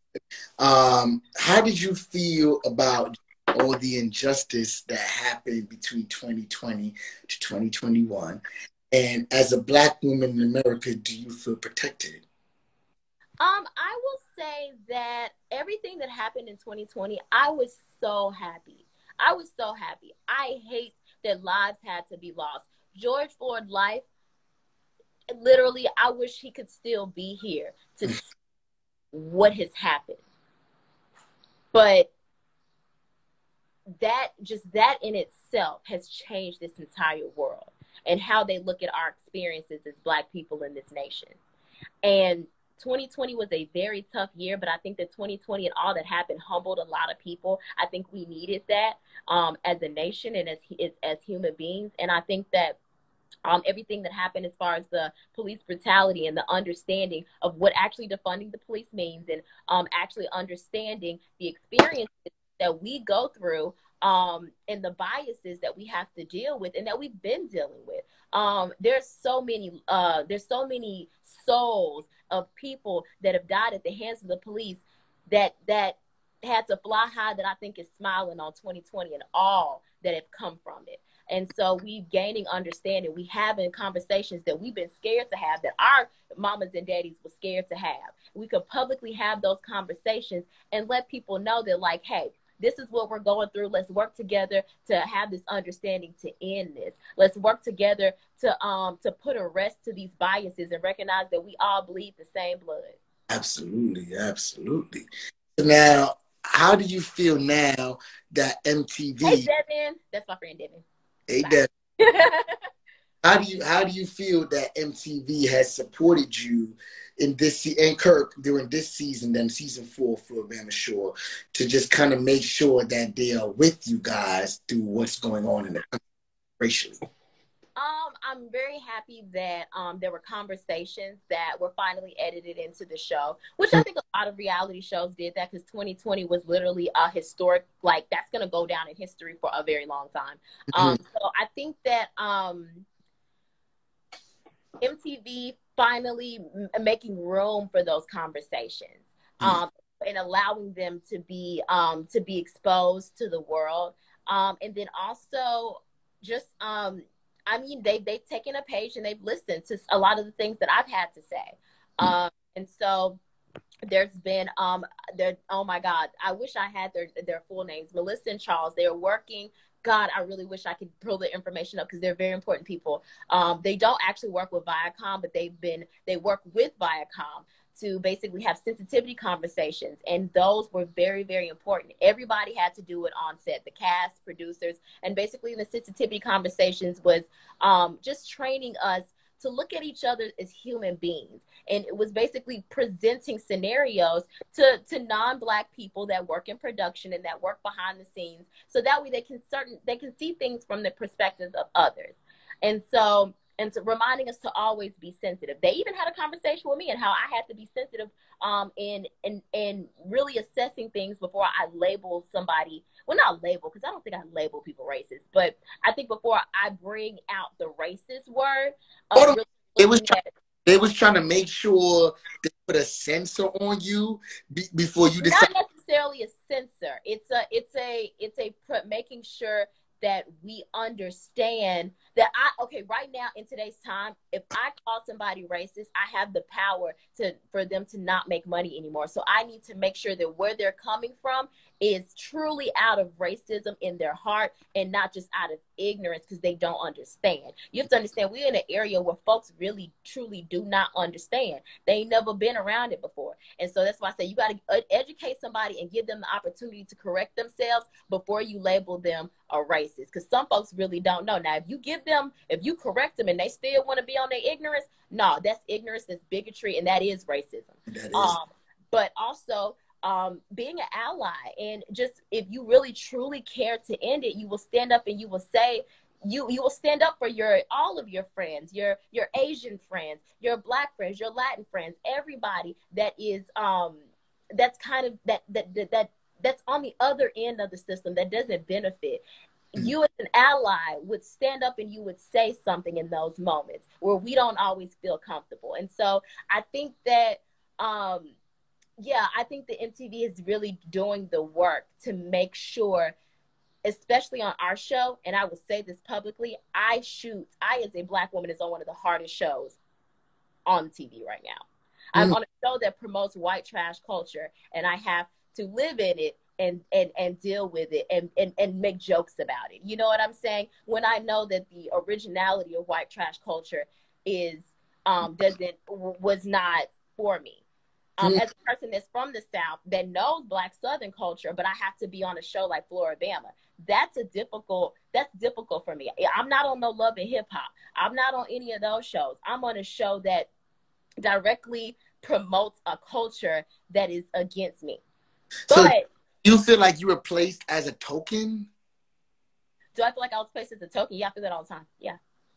How did you feel about all the injustice that happened between 2020 to 2021? And as a black woman in America, do you feel protected? I will say that everything that happened in 2020, I was so happy. I hate that lives had to be lost. George Floyd's life, literally, I wish he could still be here to see what has happened. But that in itself has changed this entire world and how they look at our experiences as black people in this nation. And 2020 was a very tough year, but I think that 2020 and all that happened humbled a lot of people. I think we needed that as a nation and as human beings. And I think that everything that happened as far as the police brutality and the understanding of what actually defunding the police means and actually understanding the experiences that we go through and the biases that we have to deal with and that we've been dealing with. There's so many souls of people that have died at the hands of the police that had to fly high, that I think is smiling on 2020 and all that have come from it. And so we gaining understanding. We having conversations that we've been scared to have, that our mamas and daddies were scared to have. We could publicly have those conversations and let people know that, like, hey, this is what we're going through. Let's work together to have this understanding to end this. Let's work together to put a rest to these biases and recognize that we all bleed the same blood. Absolutely. So now, how do you feel now that MTV? Hey, Devin. That's my friend Devin. Hey, Devin. How do you feel that MTV has supported you in this and Kirk during this season, then season 4 for Floribama Shore, to just kind of make sure that they are with you guys through what's going on in the country racially? I'm very happy that there were conversations that were finally edited into the show, which I think a lot of reality shows did that, because 2020 was literally a historic, like, that's going to go down in history for a very long time. So I think that MTV finally making room for those conversations, and allowing them to be exposed to the world. And then also just, I mean, they've taken a page and they've listened to a lot of the things that I've had to say. And so there's been, oh my God, I wish I had their full names, Melissa and Charles. They're working. God, I really wish I could pull the information up because they're very important people. They don't actually work with Viacom, but they work with Viacom to basically have sensitivity conversations. And those were very, very important. Everybody had to do it on set, the cast, producers, and basically the sensitivity conversations was just training us to look at each other as human beings. And it was basically presenting scenarios to non-Black people that work in production and that work behind the scenes. So that way they can see things from the perspective of others. And so reminding us to always be sensitive. They even had a conversation with me and how I had to be sensitive in really assessing things before I label somebody. Well, not label, because I don't think I label people racist, but I think before I bring out the racist word, they was trying to make sure they put a censor on you before you decide. Not necessarily a censor. It's making sure that we understand that right now in today's time, if I call somebody racist, I have the power for them to not make money anymore. So I need to make sure that where they're coming from is truly out of racism in their heart and not just out of ignorance because they don't understand. You have to understand we're in an area where folks really, truly do not understand. They ain't never been around it before. And so that's why I say you got to educate somebody and give them the opportunity to correct themselves before you label them a racist. Because some folks really don't know. Now, if you correct them and they still want to be on their ignorance, no, that's ignorance, that's bigotry, and that is racism. That is. But also, being an ally, and just if you really truly care to end it, you will stand up and you will say, you will stand up for all of your friends, your Asian friends, your Black friends, your Latin friends, everybody that is that's kind of that's on the other end of the system that doesn't benefit. You as an ally would stand up and you would say something in those moments where we don't always feel comfortable. And so I think that I think the MTV is really doing the work to make sure, especially on our show, and I will say this publicly, I as a Black woman is on one of the hardest shows on TV right now. I'm on a show that promotes white trash culture, and I have to live in it and deal with it and make jokes about it. You know what I'm saying? When I know that the originality of white trash culture was not for me. As a person that's from the South that knows Black Southern culture, but I have to be on a show like Floribama. That's difficult for me. I'm not on no Love and Hip Hop. I'm not on any of those shows. I'm on a show that directly promotes a culture that is against me. So But you feel like you were placed as a token? do I feel like I was placed as a token? Yeah, I feel that all the time. Yeah.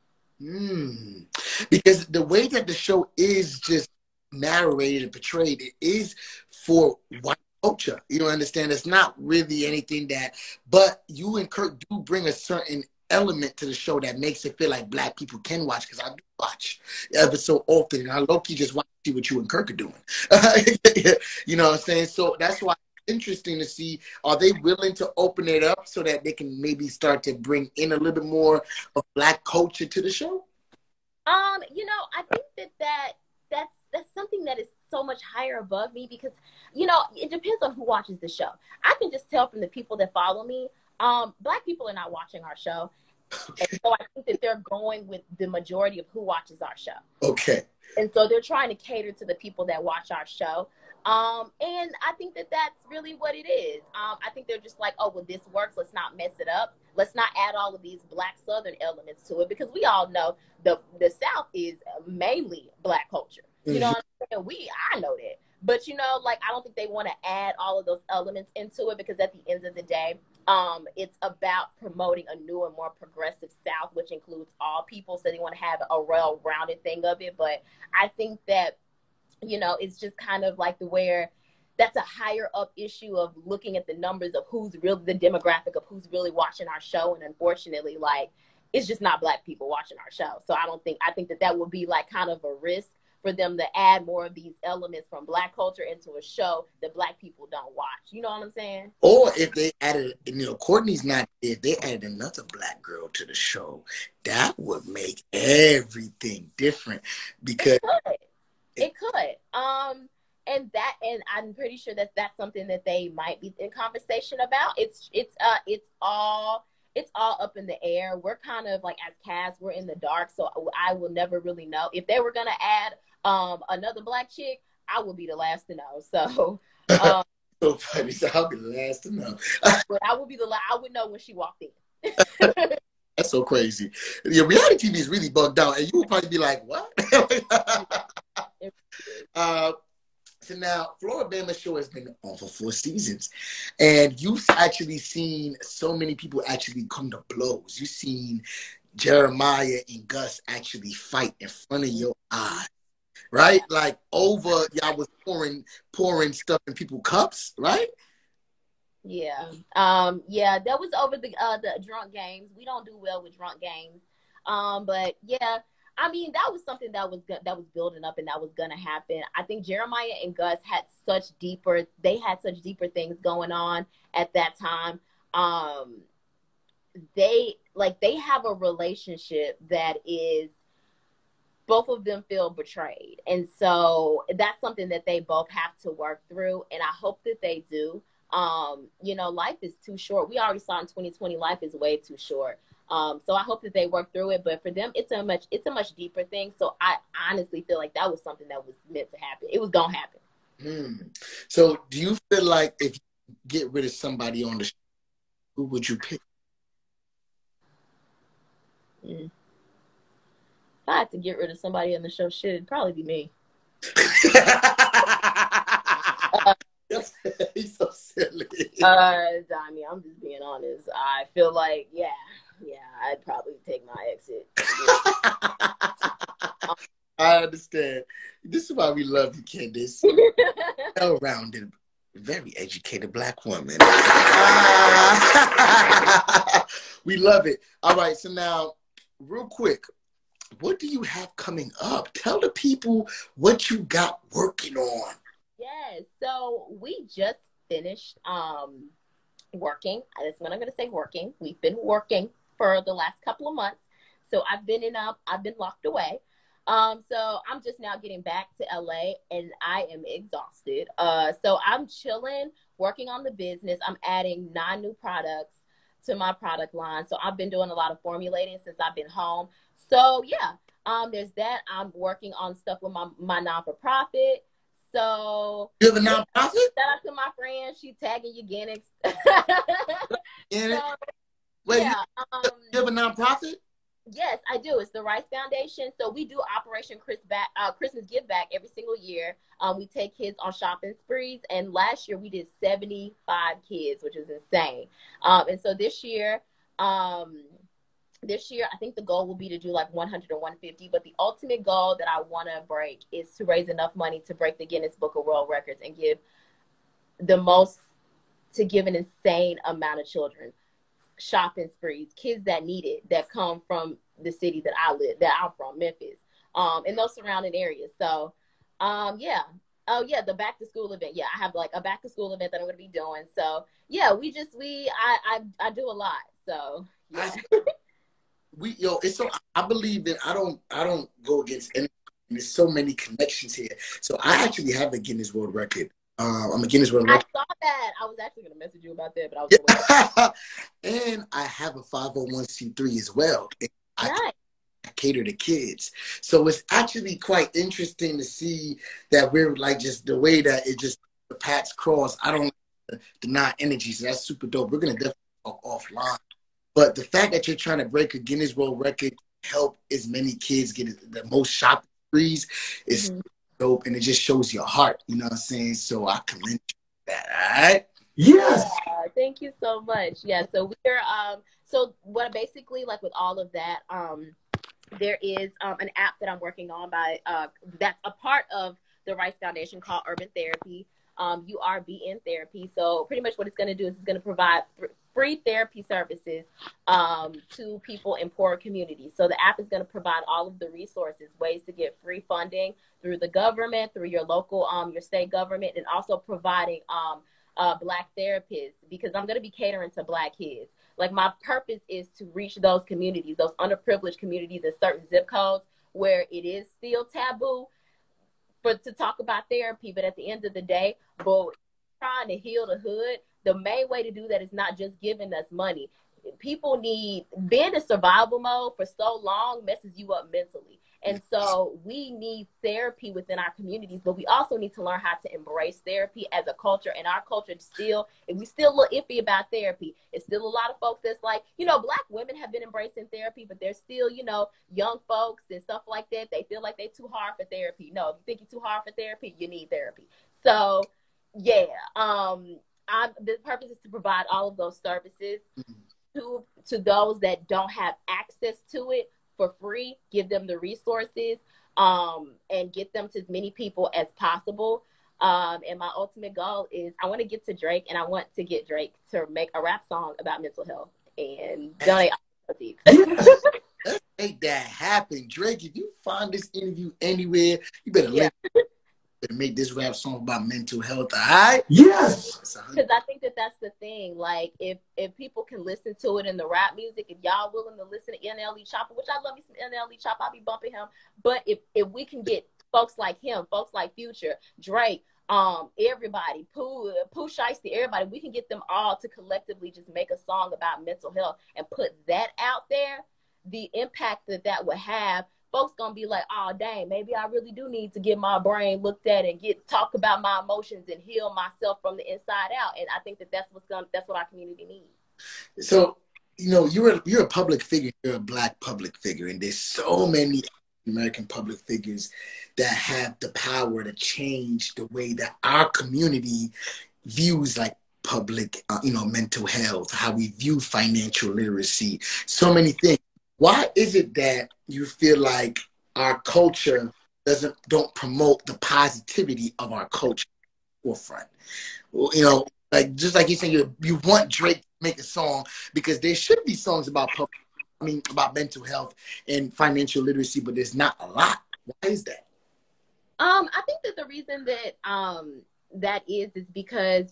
Because the way that the show is just narrated and portrayed, it is for white culture. You don't understand? It's not really anything but you and Kirk do bring a certain element to the show that makes it feel like Black people can watch, because I do watch ever so often, and I low-key just want to see what you and Kirk are doing. You know what I'm saying? So that's why it's interesting to see, are they willing to open it up so that they can maybe start to bring in a little bit more of Black culture to the show? I think that's something that is so much higher above me, because, it depends on who watches the show. I can just tell from the people that follow me, Black people are not watching our show. Okay. And so I think that they're going with the majority of who watches our show. Okay. And so they're trying to cater to the people that watch our show. And I think that that's really what it is. I think they're just like, oh, well, this works. Let's not mess it up. Let's not add all of these Black Southern elements to it, because we all know the South is mainly Black culture. You know what I'm saying? I know that. But, I don't think they want to add all of those elements into it, because at the end of the day, it's about promoting a new and more progressive South, which includes all people. So they want to have a well-rounded thing of it. But I think that, it's just kind of like where that's a higher up issue of looking at the numbers of who's really the demographic of who's really watching our show. And unfortunately, it's just not Black people watching our show. So I think that would be like kind of a risk for them to add more of these elements from Black culture into a show that Black people don't watch. You know what I'm saying? Or if they added, Courtney's not, if they added another Black girl to the show, that would make everything different because it could. And I'm pretty sure that's something that they might be in conversation about. It's all up in the air. We're kind of like, as cast, we're in the dark, so I will never really know. If they were gonna add another Black chick, I would be the last to know. So so funny. So I'll be the last to know. but I would know when she walked in. That's so crazy. Your reality TV is really bugged out, and you would probably be like, "What?" So now, Floribama show has been on for 4 seasons, and you've actually seen so many people actually come to blows. You've seen Jeremiah and Gus actually fight in front of your eyes, right? Like over, y'all was pouring stuff in people's cups, right? Yeah. Yeah, that was over the drunk games. We don't do well with drunk games. But yeah, I mean, that was something that was building up and that was gonna happen. I think Jeremiah and Gus had such deeper things going on at that time. They have a relationship that is, both of them feel betrayed. And so that's something that they both have to work through. And I hope that they do. Life is too short. We already saw in 2020, life is way too short. So I hope that they work through it, but for them, it's a much deeper thing. So I honestly feel like that was something that was meant to happen. It was going to happen. So do you feel like if you get rid of somebody on the show, who would you pick? If I had to get rid of somebody on the show, it'd probably be me. He's so silly. Donnie, I'm just being honest. I feel like, yeah, I'd probably take my exit. I understand. This is why we love you, Candace. Well-rounded, very educated Black woman. We love it. All right, so now, real quick, what do you have coming up? Tell the people what you got working on. Yes, so we just finished working. That's what I'm going to say, working. We've been working for the last couple of months. So I've been locked away. So I'm just now getting back to LA and I am exhausted. So I'm chilling, working on the business. I'm adding 9 new products to my product line. So I've been doing a lot of formulating since I've been home. So yeah, there's that. I'm working on stuff with my non-for-profit. So you have a nonprofit? Shout out to my friend. She tagging Eugenics. Wait, yeah, you have a nonprofit? Yes, I do. It's the Rice Foundation. So we do Operation Christmas Give Back every single year. We take kids on shopping sprees, and last year we did 75 kids, which is insane. And so this year, I think the goal will be to do like 100 or 150. But the ultimate goal that I want to break is to raise enough money to break the Guinness Book of World Records and give an insane amount of children shopping sprees, kids that need it, that come from the city that I'm from, Memphis, and those surrounding areas. So, yeah. Oh yeah, the back to school event. Yeah, I have like a back to school event that I'm going to be doing. So yeah, I do a lot. So yeah. It's so, I believe that I don't go against anything. There's so many connections here. So I actually have a Guinness World Record. I'm a Guinness World Record. I saw that. I was actually going to message you about that, but I was and I have a 501c3 as well. I cater to kids. So it's actually quite interesting to see that we're like, just the way that it just, the paths cross. I don't deny energy. So that's super dope. We're going to definitely talk offline. But the fact that you're trying to break a Guinness World Record, help as many kids get the most shopping sprees is dope, and it just shows your heart. You know what I'm saying? So I commend you for that. All right? Yes. Yeah, thank you so much. Yeah. So we're so what basically, like with all of that, there is an app that I'm working on that's a part of the Rice Foundation called Urban Therapy. URBN Therapy. So pretty much what it's going to do is it's going to provide free therapy services to people in poor communities. So the app is going to provide all of the resources, ways to get free funding through the government, through your local, your state government, and also providing Black therapists, because I'm going to be catering to Black kids. Like, my purpose is to reach those communities, those underprivileged communities in certain zip codes where it is still taboo to talk about therapy. But at the end of the day, trying to heal the hood, the main way to do that is not just giving us money. People need, being in survival mode for so long messes you up mentally. And so we need therapy within our communities, but we also need to learn how to embrace therapy as a culture. And our culture still, and we still look iffy about therapy. It's still a lot of folks that's like, Black women have been embracing therapy, but there's still, young folks and stuff like that. They feel like they're too hard for therapy. No, if you think you're too hard for therapy, you need therapy. So yeah, the purpose is to provide all of those services to those that don't have access to it for free, give them the resources, and get them to as many people as possible. And my ultimate goal is I want to get to Drake, and I want to get Drake to make a rap song about mental health and donate all the proceeds. Let's make that happen. Drake, if you find this interview anywhere, you better make this rap song about mental health, all right? Yes. Because I think that's the thing. Like, if people can listen to it in the rap music, if y'all willing to listen to NLE Chopper, which I love me some NLE Chopper, I'll be bumping him. But if we can get folks like him, folks like Future, Drake, everybody, Pooh Shiesty, everybody, we can get them all to collectively just make a song about mental health and put that out there, the impact that would have. Folks gonna be like, oh dang, maybe I really do need to get my brain looked at and talk about my emotions and heal myself from the inside out. And I think that's what our community needs. So, you're a public figure, you're a Black public figure, and there's so many American public figures that have the power to change the way that our community views like public, mental health, how we view financial literacy, so many things. Why is it that you feel like our culture don't promote the positivity of our culture forefront? Just like you said, you want Drake to make a song, because there should be songs about about mental health and financial literacy, but there's not a lot. Why is that? I think that the reason that is because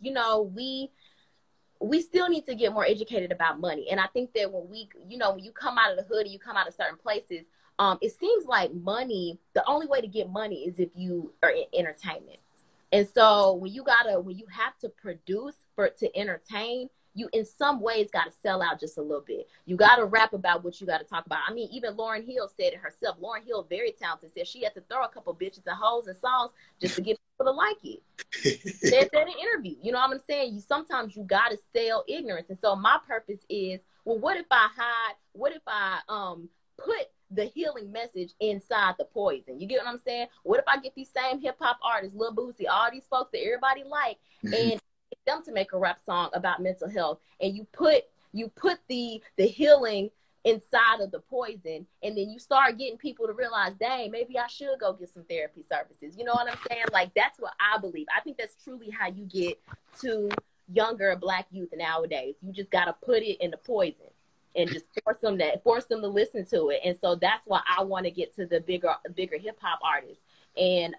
we still need to get more educated about money. And I think that when you come out of the hood and you come out of certain places, it seems like money, the only way to get money is if you are in entertainment. And so when you have to produce to entertain, you in some ways got to sell out just a little bit. You got to rap about what you got to talk about. I mean, even Lauryn Hill said it herself. Lauryn Hill, very talented, said she had to throw a couple bitches and hoes and songs just to get people to like it. Said that in an interview. You know what I'm saying? Sometimes you got to sell ignorance. And so my purpose is, well, what if I put the healing message inside the poison? You get what I'm saying? What if I get these same hip hop artists, Lil Boosie, all these folks that everybody like, and them to make a rap song about mental health, and you put the healing inside of the poison, and then you start getting people to realize, dang, maybe I should go get some therapy services. You know what I'm saying? Like, that's what I believe. I think that's truly how you get to younger Black youth nowadays. You just got to put it in the poison and just force them to listen to it. And so that's why I want to get to the bigger hip hop artists, and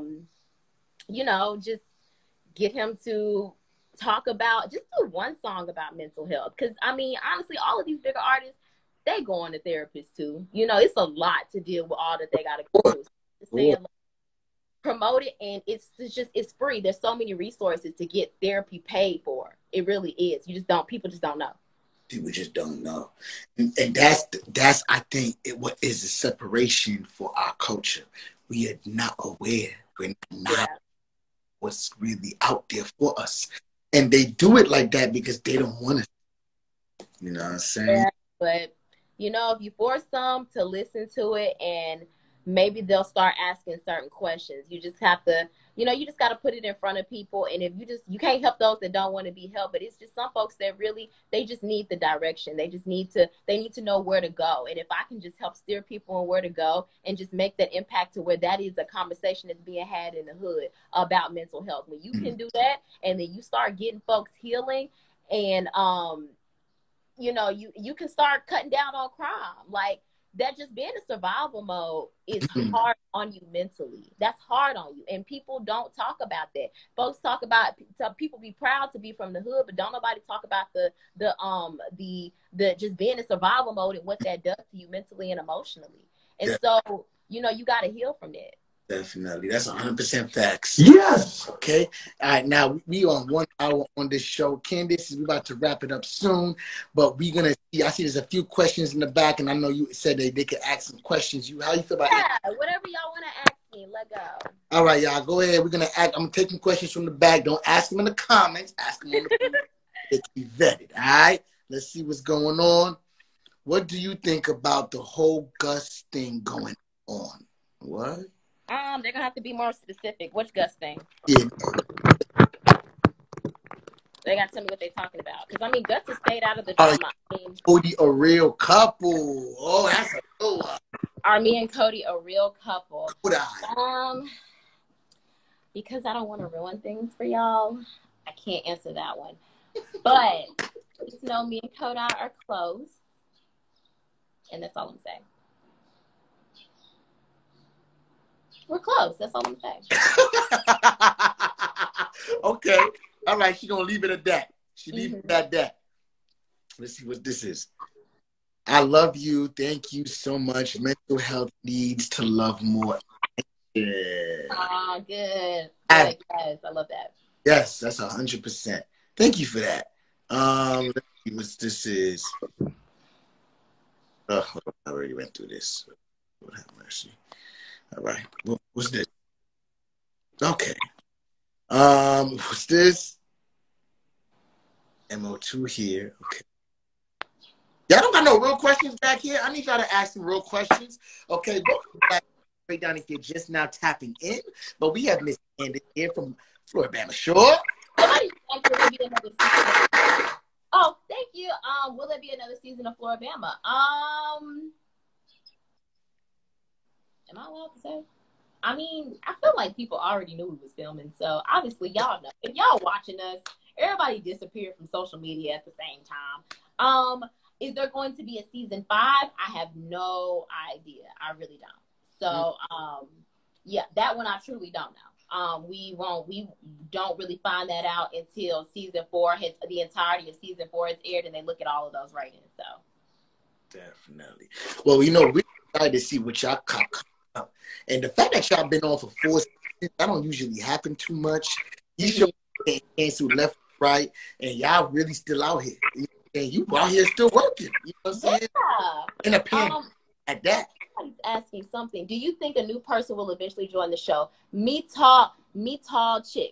just get him to talk about, just do one song about mental health. Because I mean, honestly, all of these bigger artists, they go on to therapists too. It's a lot to deal with all that they got to go through. Saying, promote it, and it's free. There's so many resources to get therapy paid for. It really is. People just don't know. People just don't know, and that's I think what is the separation for our culture. We are not aware. We're not what's really out there for us. And they do it like that because they don't want to. You know what I'm saying? Yeah, but, if you force them to listen to it, and maybe they'll start asking certain questions. You just have to, you just got to put it in front of people. And if you can't help those that don't want to be helped, but it's just some folks that really, they just need the direction. They need to know where to go. And if I can just help steer people on where to go and just make that impact to where that is a conversation that's being had in the hood about mental health. When you can do that, and then you start getting folks healing, and you know, you can start cutting down on crime. Like, that just being in survival mode is hard on you mentally. That's hard on you. And people don't talk about that. Folks talk about, people be proud to be from the hood, but don't nobody talk about the just being in survival mode and what that does to you mentally and emotionally. And so, you know, you got to heal from that. Definitely. That's 100% facts. Yes. Okay. All right. Now, we on 1 hour on this show. Candace, we're about to wrap it up soon, but we're going to see, I see there's a few questions in the back, and I know you said they could ask some questions. How you feel about that? Yeah, whatever y'all want to ask me, let go. All right, y'all. Go ahead. We're going to act. I'm taking questions from the back. Don't ask them in the comments. Ask them on the they can be vetted. All right. Let's see what's going on. What do you think about the whole Gus thing going on? What? They're gonna have to be more specific. Which Gus thing? Yeah. They gotta tell me what they're talking about. Because I mean, Gus has stayed out of the drama. Cody, a real couple. Oh, that's a good one. Are me and Cody a real couple? Could I? Because I don't want to ruin things for y'all, I can't answer that one. But just know me and Cody are close, and that's all I'm saying. We're close. That's all I'm saying. Okay. All right. She's going to leave it at that. She leave it at that. Let's see what this is. I love you. Thank you so much. Mental health needs to love more. Yeah. Oh, good. Yes, I love that. Yes, that's 100%. Thank you for that. Let's see what this is. Oh, I already went through this. Lord have mercy. All right. What's this? Okay. What's this? MO2 here. Okay. Y'all don't got no real questions back here. I need y'all to ask some real questions. Okay. Right down if you're just now tapping in. But we have Miss Candace here from Floribama Shore. Oh, thank you. Will there be another season of Floribama? Am I allowed to say? I mean, I feel like people already knew we was filming, so obviously y'all know. If y'all watching us, everybody disappeared from social media at the same time. Is there going to be a season 5? I have no idea. I really don't. So, yeah, that one I truly don't know. We don't really find that out until season 4 hits, the entirety of season 4 is aired, and they look at all of those ratings. So, definitely. Well, you know, we're excited to see what y'all come up, and the fact that y'all been on for 4 seasons, that don't usually happen too much. You show canceled left, right, and y'all really still out here. And you out here still working. You know what I'm saying? Yeah. In a pandemic at that. Somebody's asking something. Do you think a new person will eventually join the show? Metal chick.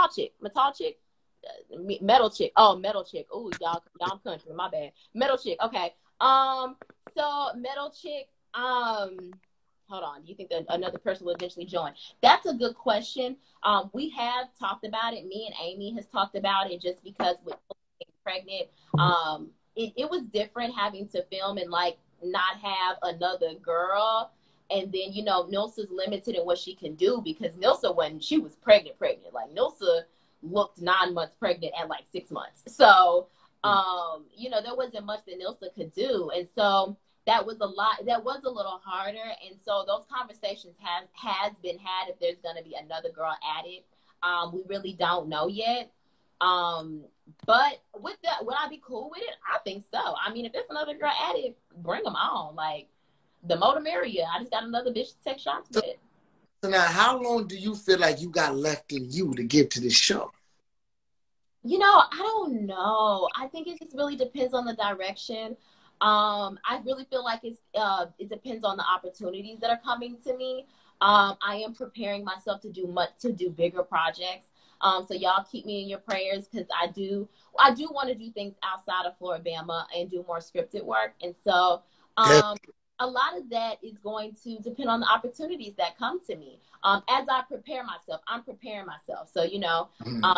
Oh, metal chick. Oh, y'all, I'm country. My bad. Metal chick. Okay. So metal chick. Hold on. Do you think that another person will eventually join? That's a good question. We have talked about it. Me and Amy has talked about it just because with being pregnant, it was different having to film and like not have another girl. And then, you know, Nilsa's limited in what she can do because Nilsa, when she was pregnant, like Nilsa looked 9 months pregnant at like 6 months. So, you know, there wasn't much that Nilsa could do. And so that was a lot, that was a little harder. And so those conversations has been had if there's going to be another girl added. We really don't know yet. But with that, would I be cool with it? I think so. I mean, if there's another girl added, bring them on. Like, the more the merrier. I just got another bitch to take shots with. So now, how long do you feel like you got left in you to give to this show? You know, I don't know. I think it just really depends on the direction. I really feel like it depends on the opportunities that are coming to me. I am preparing myself to do bigger projects. So y'all keep me in your prayers because I do want to do things outside of Floribama and do more scripted work. And so a lot of that is going to depend on the opportunities that come to me. As I prepare myself, I'm preparing myself. So, you know,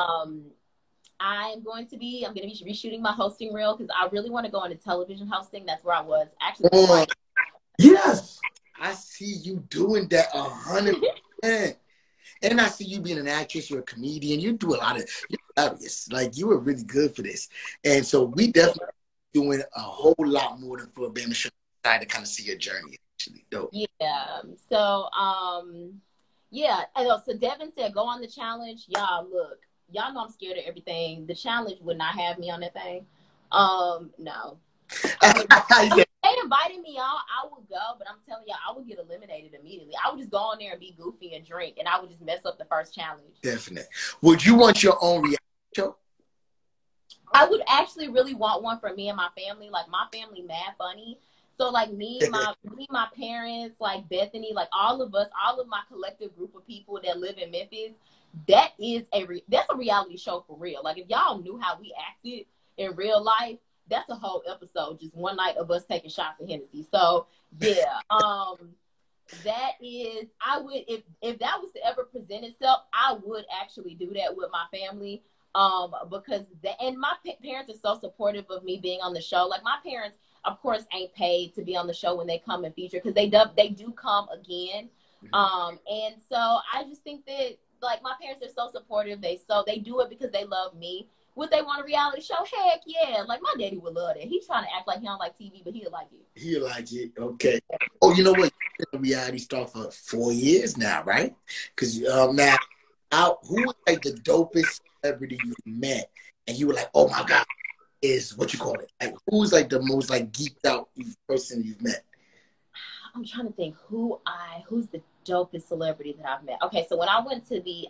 I'm going to be reshooting my hosting reel because I really want to go into television hosting. That's where I was actually. Yes. I see you doing that 100%. And I see you being an actress, you're a comedian, you do a lot of, you're hilarious. Like, you were really good for this. And so we definitely doing a whole lot more than for a Bama show. Excited to kind of see your journey. Actually, dope. Yeah. So, yeah. I know. So Devin said, "Go on the challenge." Y'all, look. Y'all know I'm scared of everything. The challenge would not have me on that thing. No. If they invited me out, I would go, but I'm telling y'all, I would get eliminated immediately. I would just go on there and be goofy and drink, and I would just mess up the first challenge. Definitely. Would you want your own reality show? I would actually really want one for me and my family. Like, my family mad funny. So, like, me, my parents, like Bethany, like all of us, all of my collective group of people that live in Memphis, that's a reality show for real. Like, if y'all knew how we acted in real life, that's a whole episode, just one night of us taking shots of Hennessy. So, yeah, that is, I would, if that was to ever present itself, I would actually do that with my family. Because my parents are so supportive of me being on the show. Like, my parents, of course, ain't paid to be on the show when they come and feature, because they do come again. And so I just think that, like, my parents are so supportive. They do it because they love me. Would they want a reality show? Heck yeah. Like, my daddy would love that. He's trying to act like he don't like TV, but he'll like it. He'll like it. Okay. Oh, you know what? You've been a reality star for 4 years now, right? Because now, who was like the dopest celebrity you met? And you were like, oh my God, is what you call it? Like, who's like the most like geeked out person you've met? I'm trying to think who's the dopest celebrity that I've met. Okay, so when I went to the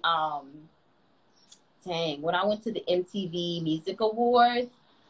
MTV Music Awards,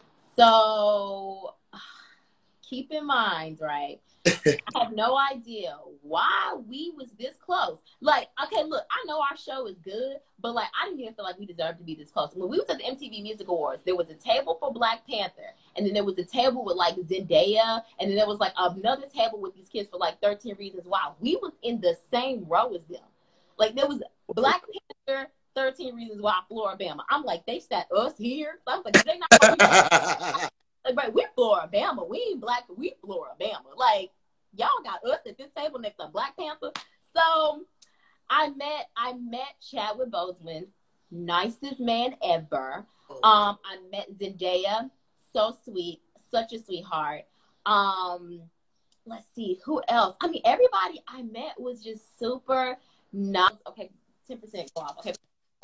so keep in mind, right? I have no idea why we was this close. Like, okay, look, I know our show is good, but like, I didn't even feel like we deserved to be this close. When we was at the MTV Music Awards, there was a table for Black Panther, and then there was a table with like Zendaya, and then there was like another table with these kids for like 13 Reasons Why. We was in the same row as them. Like, there was Black Panther, 13 Reasons Why, Floribama. I'm like, they sat us here. So I was like, they not like, right, we're Floribama. We ain't Black, we Floribama. Like, y'all got us at this table next to Black Panther. So I met Chadwick Boseman, nicest man ever. I met Zendaya, so sweet, such a sweetheart. Let's see, who else? I mean, everybody I met was just super nice. Okay, 10% go off. Okay.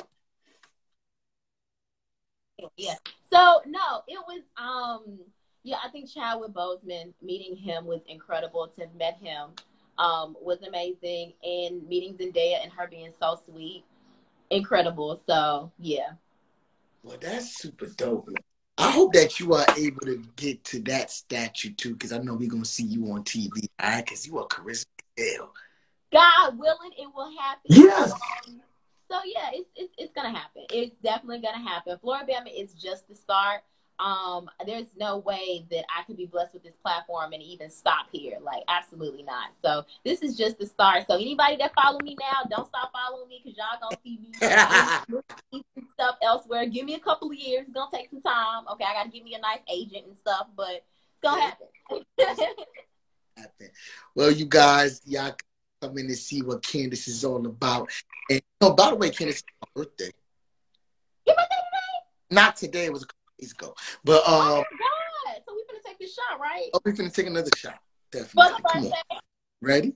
Yeah. So no, it was I think Chadwick Boseman, meeting him was incredible. To have met him was amazing, and meeting Zendaya and her being so sweet, incredible. So yeah. Well, that's super dope. I hope that you are able to get to that statue too, because I know we're gonna see you on TV, all right? Because you are charismatic. God willing, it will happen. Yes. So yeah, it's gonna happen. It's definitely gonna happen. Floribama is just the start. There's no way that I could be blessed with this platform and even stop here. Like, absolutely not. So this is just the start. So anybody that follow me now, don't stop following me, because y'all gonna see me stuff elsewhere. Give me a couple of years. It's gonna take some time. Okay, I gotta give me a nice agent and stuff, but it's gonna happen. Well, you guys, y'all come in to see what Candace is all about. And by the way, Candace, it's my birthday. Your birthday today? Not today. It was a couple days ago. But oh my God! So we finna take this shot, right? Oh, we finna take another shot. Definitely. For the birthday. Come on. Ready?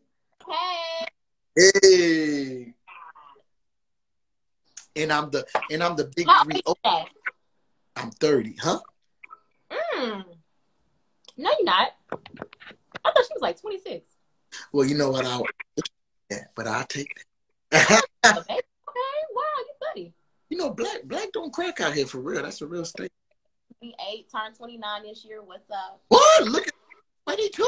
Hey. And I'm the big How 3. old are you? I'm 30, huh? No, you're not. I thought she was like 26. Well, you know what? But I'll take that. Okay. Wow, you 30. You know, black don't crack out here for real. That's a real state. 28, turned 29 this year. What's up? What? Look at 22.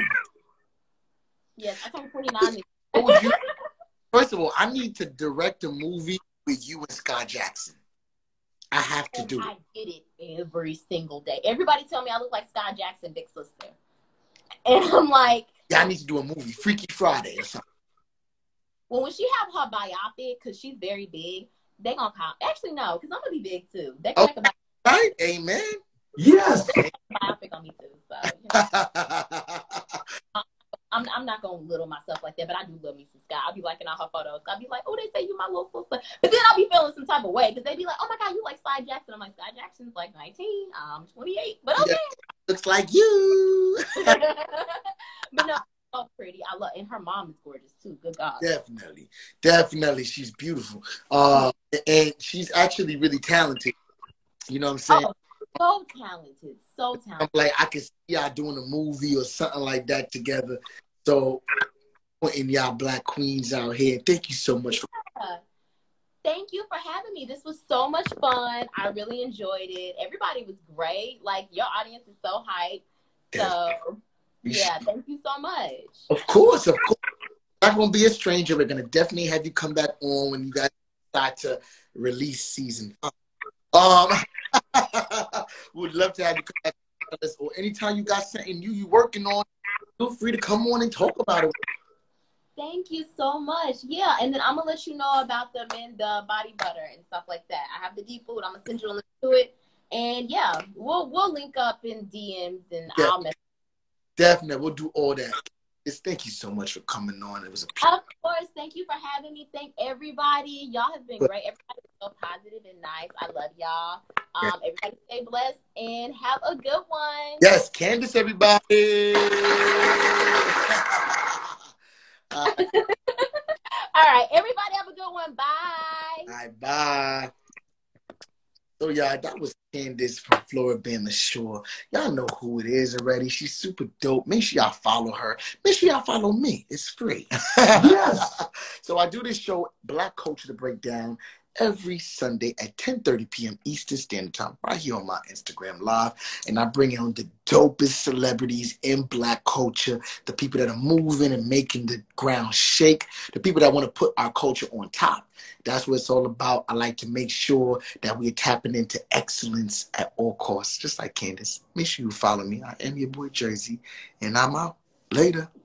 Yes, I turned 29 this year. First of all, I need to direct a movie with you and Scott Jackson. I have to do it. I did it every single day. Everybody tell me I look like Scott Jackson, big sister. And I'm like, yeah, I need to do a movie, Freaky Friday or something. Well, when she have her biopic, because she's very big, they gonna call. Actually, no, because I'm gonna be big too. They gonna make a biopic. Right? Amen. Yes. Biopic on me too. So, you know. I'm not gonna little myself like that, but I do love me some Sky. I'll be liking all her photos. I'll be like, oh, they say you my little sister, but then I'll be feeling some type of way because they be like, oh my God, you like Sky Jackson. I'm like, Sky Jackson's like 19, I'm 28, but okay. Yeah, looks like you. But no, so pretty. I love, and her mom is gorgeous too. Good God. Definitely, she's beautiful. And she's actually really talented. You know what I'm saying? Oh, so talented. I'm like, I can see y'all doing a movie or something like that together. So, putting y'all black queens out here. Thank you so much for. Thank you for having me. This was so much fun. I really enjoyed it. Everybody was great. Like, your audience is so hyped. So, yeah, thank you so much. Of course. Not gonna be a stranger. We're gonna definitely have you come back on when you guys start to release season 5. Would love to have you come back on this, or anytime you got something you working on, feel free to come on and talk about it. Thank you so much. Yeah, and then I'm gonna let you know about the body butter and stuff like that. I have the deep food. I'm gonna send you a link to it, and yeah, we'll link up in DMs and I'll message. Definitely, we'll do all that. Thank you so much for coming on. It was a pleasure. Of course. Thank you for having me. Thank everybody. Y'all have been great. Everybody is so positive and nice. I love y'all. Everybody stay blessed and have a good one. Yes, Candace, everybody. All right. Everybody have a good one. Bye. All right, bye. So, y'all, that was Candace from Floribama Shore. Y'all know who it is already. She's super dope. Make sure y'all follow her. Make sure y'all follow me. It's free. Yes. So I do this show, Black Culture to Break Down, every Sunday at 10:30 p.m. Eastern Standard Time, right here on my Instagram Live. And I bring on the dopest celebrities in Black culture, the people that are moving and making the ground shake, the people that want to put our culture on top. That's what it's all about. I like to make sure that we're tapping into excellence at all costs, just like Candace. Make sure you follow me. I am your boy Jersey, and I'm out. Later.